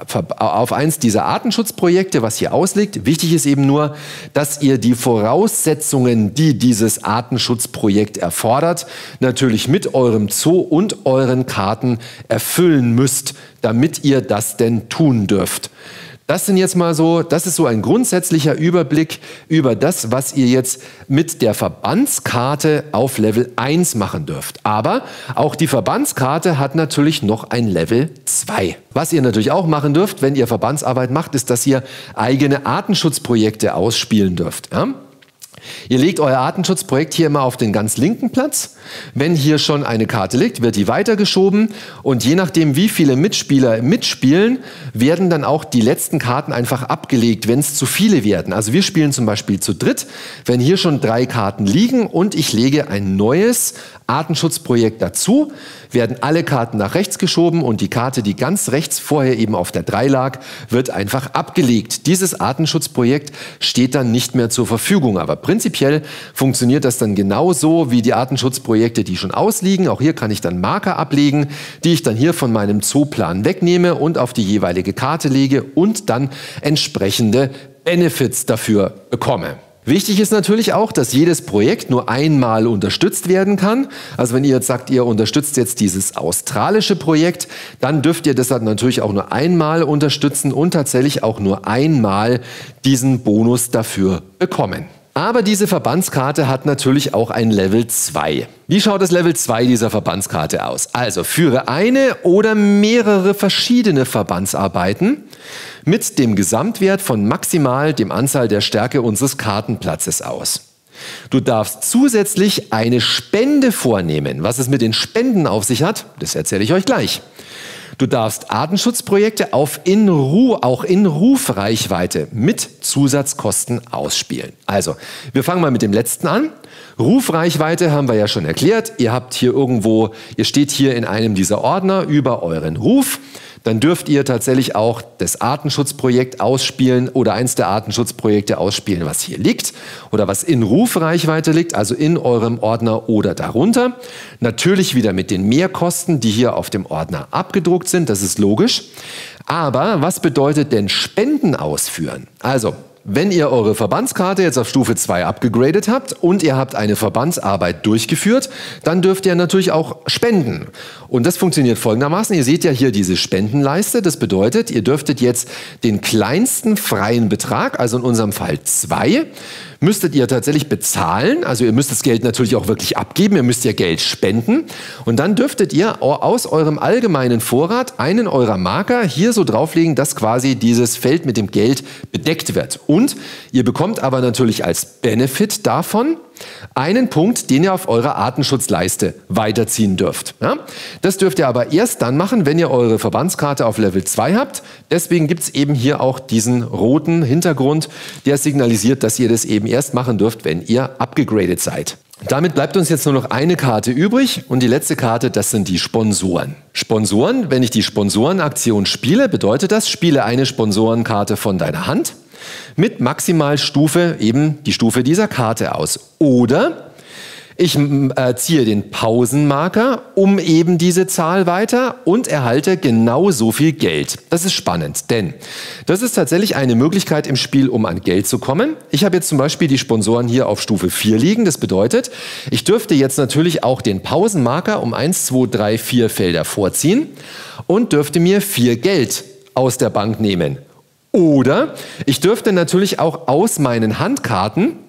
[SPEAKER 1] Artenschutzprojekte, was hier ausliegt. Wichtig ist eben nur, dass ihr die Voraussetzungen, die dieses Artenschutzprojekt erfordert, natürlich mit eurem Zoo und euren Karten erfüllen müsst, damit ihr das denn tun dürft. Das ist so ein grundsätzlicher Überblick über das, was ihr jetzt mit der Verbandskarte auf Level 1 machen dürft. Aber auch die Verbandskarte hat natürlich noch ein Level 2. Was ihr natürlich auch machen dürft, wenn ihr Verbandsarbeit macht, ist, dass ihr eigene Artenschutzprojekte ausspielen dürft. Ja? Ihr legt euer Artenschutzprojekt hier immer auf den ganz linken Platz. Wenn hier schon eine Karte liegt, wird die weitergeschoben und je nachdem, wie viele Mitspieler mitspielen, werden dann auch die letzten Karten einfach abgelegt, wenn es zu viele werden. Also wir spielen zum Beispiel zu dritt, wenn hier schon 3 Karten liegen und ich lege ein neues Artenschutzprojekt dazu, werden alle Karten nach rechts geschoben und die Karte, die ganz rechts vorher eben auf der 3 lag, wird einfach abgelegt. Dieses Artenschutzprojekt steht dann nicht mehr zur Verfügung, aber prinzipiell funktioniert das dann genauso wie die Artenschutzprojekte, die schon ausliegen. Auch hier kann ich dann Marker ablegen, die ich dann hier von meinem Zooplan wegnehme und auf die jeweilige Karte lege und dann entsprechende Benefits dafür bekomme. Wichtig ist natürlich auch, dass jedes Projekt nur einmal unterstützt werden kann. Also wenn ihr jetzt sagt, ihr unterstützt jetzt dieses australische Projekt, dann dürft ihr das dann natürlich auch nur einmal unterstützen und tatsächlich auch nur einmal diesen Bonus dafür bekommen. Aber diese Verbandskarte hat natürlich auch ein Level 2. Wie schaut das Level 2 dieser Verbandskarte aus? Also führe eine oder mehrere verschiedene Verbandsarbeiten mit dem Gesamtwert von maximal dem Anzahl der Stärke unseres Kartenplatzes aus. Du darfst zusätzlich eine Spende vornehmen. Was es mit den Spenden auf sich hat, das erzähle ich euch gleich. Du darfst Artenschutzprojekte auch in Rufreichweite mit Zusatzkosten ausspielen. Also, wir fangen mal mit dem letzten an. Rufreichweite haben wir ja schon erklärt. Ihr steht hier in einem dieser Ordner über euren Ruf. Dann dürft ihr tatsächlich auch das Artenschutzprojekt ausspielen oder eins der Artenschutzprojekte ausspielen, was hier liegt oder was in Rufreichweite liegt, also in eurem Ordner oder darunter. Natürlich wieder mit den Mehrkosten, die hier auf dem Ordner abgedruckt sind, das ist logisch. Aber was bedeutet denn Spenden ausführen? Also, wenn ihr eure Verbandskarte jetzt auf Stufe 2 abgegradet habt und ihr habt eine Verbandsarbeit durchgeführt, dann dürft ihr natürlich auch spenden. Und das funktioniert folgendermaßen. Ihr seht ja hier diese Spendenleiste. Das bedeutet, ihr dürftet jetzt den kleinsten freien Betrag, also in unserem Fall 2, müsstet ihr tatsächlich bezahlen. Also ihr müsst das Geld natürlich auch wirklich abgeben. Ihr müsst ja Geld spenden. Und dann dürftet ihr aus eurem allgemeinen Vorrat einen eurer Marker hier so drauflegen, dass quasi dieses Feld mit dem Geld bedeckt wird. Und ihr bekommt aber natürlich als Benefit davon einen Punkt, den ihr auf eurer Artenschutzleiste weiterziehen dürft. Ja? Das dürft ihr aber erst dann machen, wenn ihr eure Verbandskarte auf Level 2 habt. Deswegen gibt es eben hier auch diesen roten Hintergrund, der signalisiert, dass ihr das eben erst machen dürft, wenn ihr abgegradet seid. Damit bleibt uns jetzt nur noch eine Karte übrig und die letzte Karte, das sind die Sponsoren. Sponsoren, wenn ich die Sponsorenaktion spiele, bedeutet das, spiele eine Sponsorenkarte von deiner Hand mit Maximalstufe, eben die Stufe dieser Karte aus. Oder ich ziehe den Pausenmarker um eben diese Zahl weiter und erhalte genau so viel Geld. Das ist spannend, denn das ist tatsächlich eine Möglichkeit im Spiel, um an Geld zu kommen. Ich habe jetzt zum Beispiel die Sponsoren hier auf Stufe 4 liegen. Das bedeutet, ich dürfte jetzt natürlich auch den Pausenmarker um 1, 2, 3, 4 Felder vorziehen und dürfte mir 4 Geld aus der Bank nehmen. Oder ich dürfte natürlich auch aus meinen Handkarten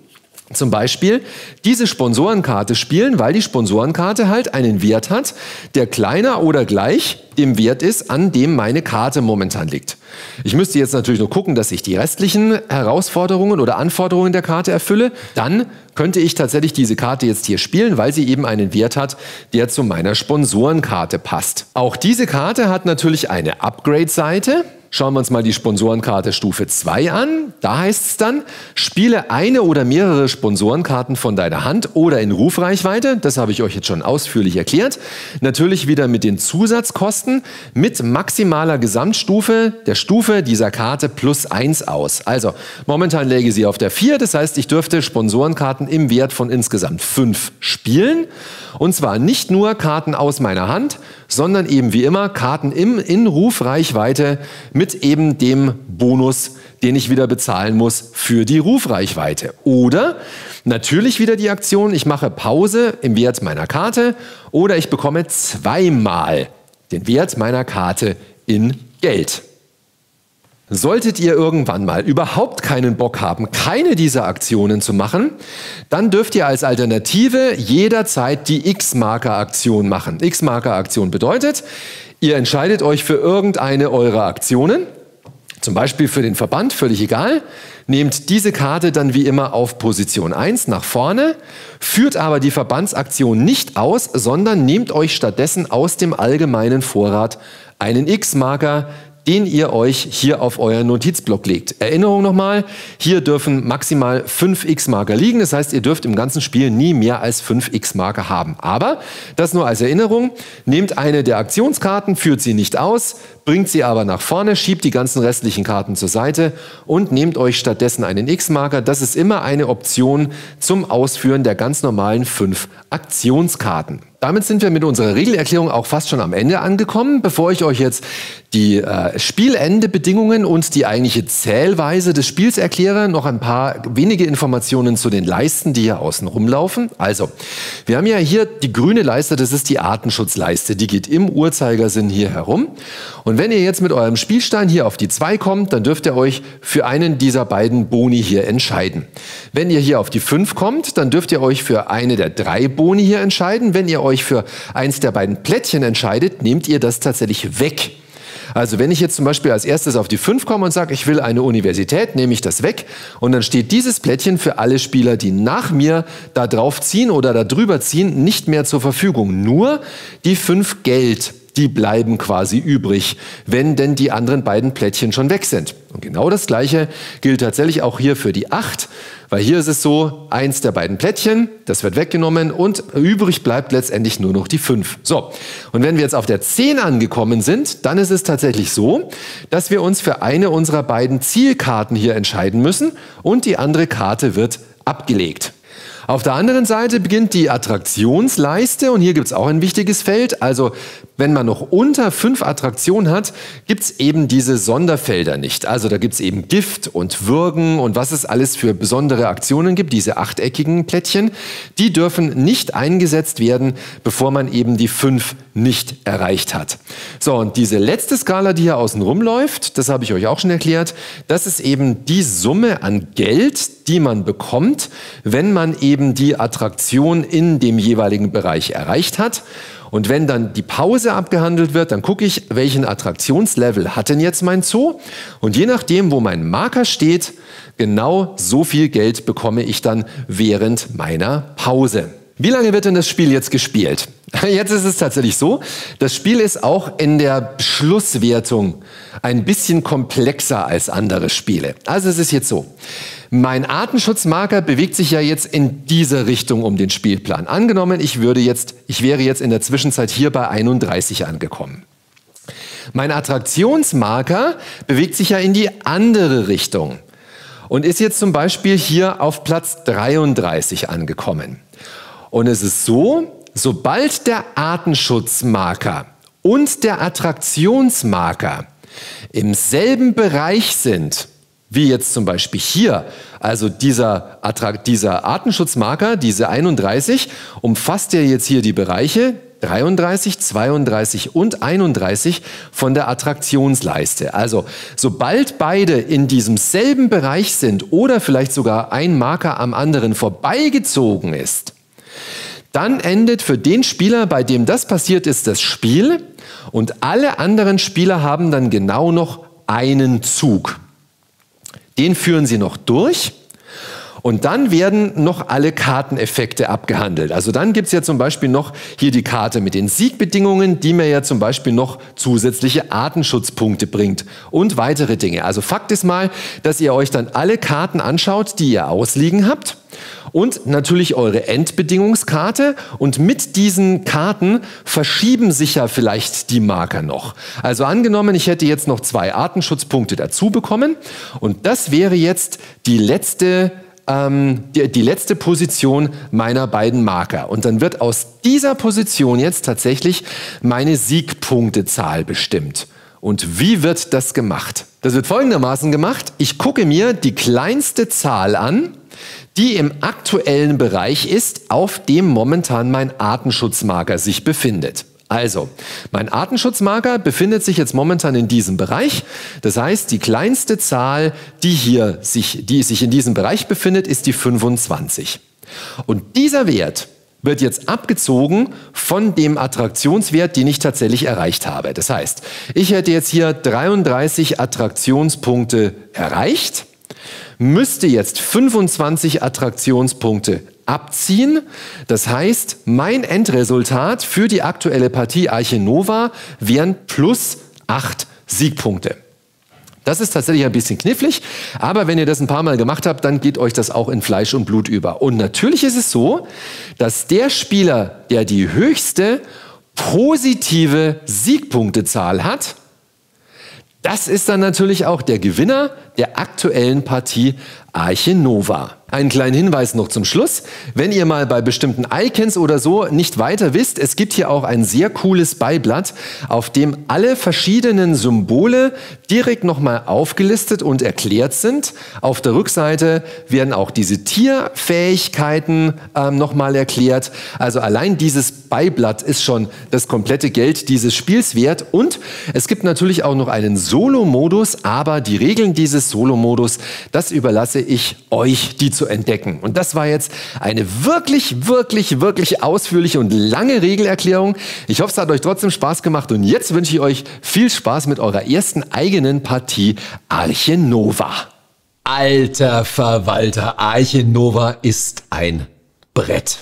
[SPEAKER 1] zum Beispiel diese Sponsorenkarte spielen, weil die Sponsorenkarte halt einen Wert hat, der kleiner oder gleich dem Wert ist, an dem meine Karte momentan liegt. Ich müsste jetzt natürlich nur gucken, dass ich die restlichen Herausforderungen oder Anforderungen der Karte erfülle. Dann könnte ich tatsächlich diese Karte jetzt hier spielen, weil sie eben einen Wert hat, der zu meiner Sponsorenkarte passt. Auch diese Karte hat natürlich eine Upgrade-Seite. Schauen wir uns mal die Sponsorenkarte Stufe 2 an. Da heißt es dann, spiele eine oder mehrere Sponsorenkarten von deiner Hand oder in Rufreichweite. Das habe ich euch jetzt schon ausführlich erklärt. Natürlich wieder mit den Zusatzkosten mit maximaler Gesamtstufe der Stufe dieser Karte plus 1 aus. Also momentan läge sie auf der 4. Das heißt, ich dürfte Sponsorenkarten im Wert von insgesamt 5 spielen. Und zwar nicht nur Karten aus meiner Hand, sondern eben wie immer Karten in Rufreichweite mit eben dem Bonus, den ich wieder bezahlen muss für die Rufreichweite. Oder natürlich wieder die Aktion, ich mache Pause im Wert meiner Karte oder ich bekomme zweimal den Wert meiner Karte in Geld. Solltet ihr irgendwann mal überhaupt keinen Bock haben, keine dieser Aktionen zu machen, dann dürft ihr als Alternative jederzeit die X-Marker-Aktion machen. X-Marker-Aktion bedeutet, ihr entscheidet euch für irgendeine eurer Aktionen, zum Beispiel für den Verband, völlig egal, nehmt diese Karte dann wie immer auf Position 1 nach vorne, führt aber die Verbandsaktion nicht aus, sondern nehmt euch stattdessen aus dem allgemeinen Vorrat einen X-Marker, den ihr euch hier auf euren Notizblock legt. Erinnerung nochmal, hier dürfen maximal 5 X-Marker liegen, das heißt, ihr dürft im ganzen Spiel nie mehr als 5 X-Marker haben. Aber, das nur als Erinnerung, nehmt eine der Aktionskarten, führt sie nicht aus, bringt sie aber nach vorne, schiebt die ganzen restlichen Karten zur Seite und nehmt euch stattdessen einen X-Marker. Das ist immer eine Option zum Ausführen der ganz normalen 5 Aktionskarten. Damit sind wir mit unserer Regelerklärung auch fast schon am Ende angekommen. Bevor ich euch jetzt die Spielendebedingungen und die eigentliche Zählweise des Spiels erkläre, noch ein paar wenige Informationen zu den Leisten, die hier außen rumlaufen. Also, wir haben ja hier die grüne Leiste, das ist die Artenschutzleiste. Die geht im Uhrzeigersinn hier herum. Und wenn ihr jetzt mit eurem Spielstein hier auf die 2 kommt, dann dürft ihr euch für einen dieser beiden Boni hier entscheiden. Wenn ihr hier auf die 5 kommt, dann dürft ihr euch für eine der 3 Boni hier entscheiden. Wenn ihr euch für eins der beiden Plättchen entscheidet, nehmt ihr das tatsächlich weg. Also wenn ich jetzt zum Beispiel als erstes auf die 5 komme und sage, ich will eine Universität, nehme ich das weg und dann steht dieses Plättchen für alle Spieler, die nach mir da drauf ziehen oder da drüber ziehen, nicht mehr zur Verfügung. Nur die 5 Geld, die bleiben quasi übrig, wenn denn die anderen beiden Plättchen schon weg sind. Und genau das Gleiche gilt tatsächlich auch hier für die 8, weil hier ist es so, eins der beiden Plättchen, das wird weggenommen und übrig bleibt letztendlich nur noch die 5. So, und wenn wir jetzt auf der 10 angekommen sind, dann ist es tatsächlich so, dass wir uns für eine unserer beiden Zielkarten hier entscheiden müssen und die andere Karte wird abgelegt. Auf der anderen Seite beginnt die Attraktionsleiste und hier gibt es auch ein wichtiges Feld. Also wenn man noch unter 5 Attraktionen hat, gibt es eben diese Sonderfelder nicht. Also da gibt es eben Gift und Würgen und was es alles für besondere Aktionen gibt, diese achteckigen Plättchen, die dürfen nicht eingesetzt werden, bevor man eben die 5 nicht erreicht hat. So, und diese letzte Skala, die hier außen rumläuft, das habe ich euch auch schon erklärt, das ist eben die Summe an Geld, die man bekommt, wenn man eben die Attraktion in dem jeweiligen Bereich erreicht hat. Und wenn dann die Pause abgehandelt wird, dann gucke ich, welchen Attraktionslevel hat denn jetzt mein Zoo? Und je nachdem, wo mein Marker steht, genau so viel Geld bekomme ich dann während meiner Pause. Wie lange wird denn das Spiel jetzt gespielt? Jetzt ist es tatsächlich so, das Spiel ist auch in der Schlusswertung ein bisschen komplexer als andere Spiele. Also es ist jetzt so, mein Artenschutzmarker bewegt sich ja jetzt in diese Richtung um den Spielplan. Angenommen, ich wäre jetzt in der Zwischenzeit hier bei 31 angekommen. Mein Attraktionsmarker bewegt sich ja in die andere Richtung und ist jetzt zum Beispiel hier auf Platz 33 angekommen. Und es ist so, sobald der Artenschutzmarker und der Attraktionsmarker im selben Bereich sind, wie jetzt zum Beispiel hier, also dieser Artenschutzmarker, diese 31, umfasst ja jetzt hier die Bereiche 33, 32 und 31 von der Attraktionsleiste. Also sobald beide in diesem selben Bereich sind oder vielleicht sogar ein Marker am anderen vorbeigezogen ist, dann endet für den Spieler, bei dem das passiert ist, das Spiel und alle anderen Spieler haben dann genau noch einen Zug. Den führen sie noch durch. Und dann werden noch alle Karteneffekte abgehandelt. Also dann gibt es ja zum Beispiel noch hier die Karte mit den Siegbedingungen, die mir ja zum Beispiel noch zusätzliche Artenschutzpunkte bringt und weitere Dinge. Also Fakt ist mal, dass ihr euch dann alle Karten anschaut, die ihr ausliegen habt. Und natürlich eure Endbedingungskarte. Und mit diesen Karten verschieben sich ja vielleicht die Marker noch. Also angenommen, ich hätte jetzt noch 2 Artenschutzpunkte dazu bekommen. Und das wäre jetzt die letzte Position meiner beiden Marker. Und dann wird aus dieser Position jetzt tatsächlich meine Siegpunktezahl bestimmt. Und wie wird das gemacht? Das wird folgendermaßen gemacht. Ich gucke mir die kleinste Zahl an, die im aktuellen Bereich ist, auf dem momentan mein Artenschutzmarker sich befindet. Also, mein Artenschutzmarker befindet sich jetzt momentan in diesem Bereich. Das heißt, die kleinste Zahl, die sich in diesem Bereich befindet, ist die 25. Und dieser Wert wird jetzt abgezogen von dem Attraktionswert, den ich tatsächlich erreicht habe. Das heißt, ich hätte jetzt hier 33 Attraktionspunkte erreicht, müsste jetzt 25 Attraktionspunkte abziehen. Das heißt, mein Endresultat für die aktuelle Partie Arche Nova wären plus 8 Siegpunkte. Das ist tatsächlich ein bisschen knifflig, aber wenn ihr das ein paar Mal gemacht habt, dann geht euch das auch in Fleisch und Blut über. Und natürlich ist es so, dass der Spieler, der die höchste positive Siegpunktezahl hat, das ist dann natürlich auch der Gewinner der aktuellen Partie Arche Nova. Einen kleinen Hinweis noch zum Schluss. Wenn ihr mal bei bestimmten Icons oder so nicht weiter wisst, es gibt hier auch ein sehr cooles Beiblatt, auf dem alle verschiedenen Symbole direkt nochmal aufgelistet und erklärt sind. Auf der Rückseite werden auch diese Tierfähigkeiten nochmal erklärt. Also allein dieses Beiblatt ist schon das komplette Geld dieses Spiels wert. Und es gibt natürlich auch noch einen Solo-Modus, aber die Regeln dieses Solo-Modus, das überlasse ich euch, die zu entdecken. Und das war jetzt eine wirklich, wirklich, wirklich ausführliche und lange Regelerklärung. Ich hoffe, es hat euch trotzdem Spaß gemacht und jetzt wünsche ich euch viel Spaß mit eurer ersten eigenen Partie Arche Nova.
[SPEAKER 2] Alter Verwalter, Arche Nova ist ein Brett.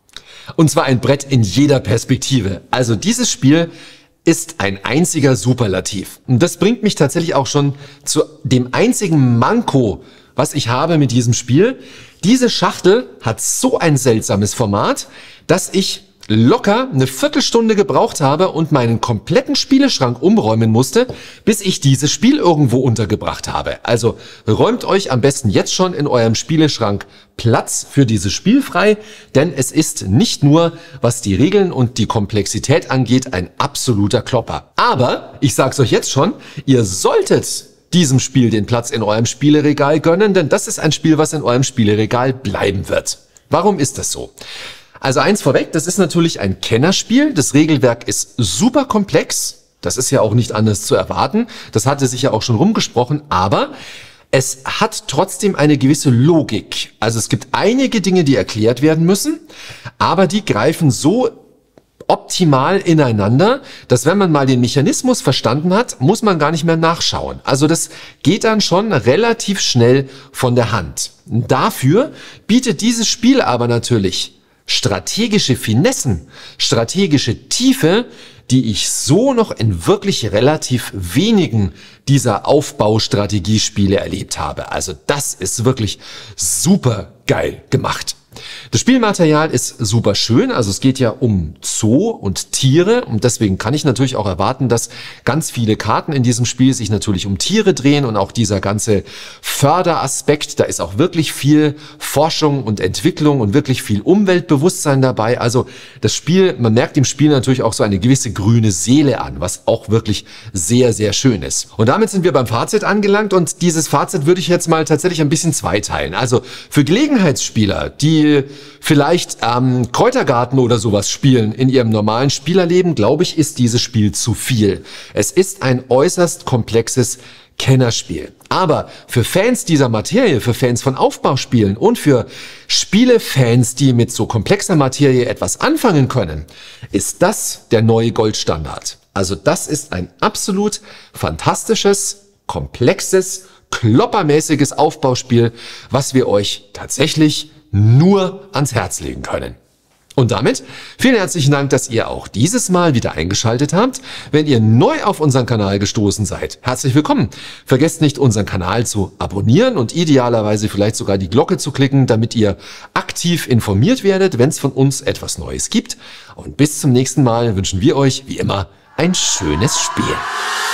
[SPEAKER 2] Und zwar ein Brett in jeder Perspektive. Also dieses Spiel ist ein einziger Superlativ. Und das bringt mich tatsächlich auch schon zu dem einzigen Manko, was ich habe mit diesem Spiel. Diese Schachtel hat so ein seltsames Format, dass ich locker eine Viertelstunde gebraucht habe und meinen kompletten Spieleschrank umräumen musste, bis ich dieses Spiel irgendwo untergebracht habe. Also räumt euch am besten jetzt schon in eurem Spieleschrank Platz für dieses Spiel frei, denn es ist nicht nur, was die Regeln und die Komplexität angeht, ein absoluter Klopper. Aber ich sag's euch jetzt schon, ihr solltet diesem Spiel den Platz in eurem Spieleregal gönnen, denn das ist ein Spiel, was in eurem Spieleregal bleiben wird. Warum ist das so? Also eins vorweg, das ist natürlich ein Kennerspiel. Das Regelwerk ist super komplex. Das ist ja auch nicht anders zu erwarten. Das hatte sich ja auch schon rumgesprochen, aber es hat trotzdem eine gewisse Logik. Also es gibt einige Dinge, die erklärt werden müssen, aber die greifen so optimal ineinander, dass wenn man mal den Mechanismus verstanden hat, muss man gar nicht mehr nachschauen. Also das geht dann schon relativ schnell von der Hand. Dafür bietet dieses Spiel aber natürlich strategische Finessen, strategische Tiefe, die ich so noch in wirklich relativ wenigen dieser Aufbaustrategiespiele erlebt habe. Also das ist wirklich super geil gemacht. Das Spielmaterial ist super schön, also es geht ja um Zoo und Tiere und deswegen kann ich natürlich auch erwarten, dass ganz viele Karten in diesem Spiel sich natürlich um Tiere drehen und auch dieser ganze Förderaspekt, da ist auch wirklich viel Forschung und Entwicklung und wirklich viel Umweltbewusstsein dabei. Also das Spiel, man merkt dem Spiel natürlich auch so eine gewisse grüne Seele an, was auch wirklich sehr, sehr schön ist. Und damit sind wir beim Fazit angelangt und dieses Fazit würde ich jetzt mal tatsächlich ein bisschen zweiteilen. Also für Gelegenheitsspieler, die Beispiel vielleicht Kräutergarten oder sowas spielen in ihrem normalen Spielerleben, glaube ich, ist dieses Spiel zu viel. Es ist ein äußerst komplexes Kennerspiel. Aber für Fans dieser Materie, für Fans von Aufbauspielen und für Spielefans, die mit so komplexer Materie etwas anfangen können, ist das der neue Goldstandard. Also das ist ein absolut fantastisches, komplexes, kloppermäßiges Aufbauspiel, was wir euch tatsächlich nur ans Herz legen können. Und damit vielen herzlichen Dank, dass ihr auch dieses Mal wieder eingeschaltet habt. Wenn ihr neu auf unseren Kanal gestoßen seid, herzlich willkommen. Vergesst nicht, unseren Kanal zu abonnieren und idealerweise vielleicht sogar die Glocke zu klicken, damit ihr aktiv informiert werdet, wenn es von uns etwas Neues gibt. Und bis zum nächsten Mal wünschen wir euch, wie immer, ein schönes Spiel.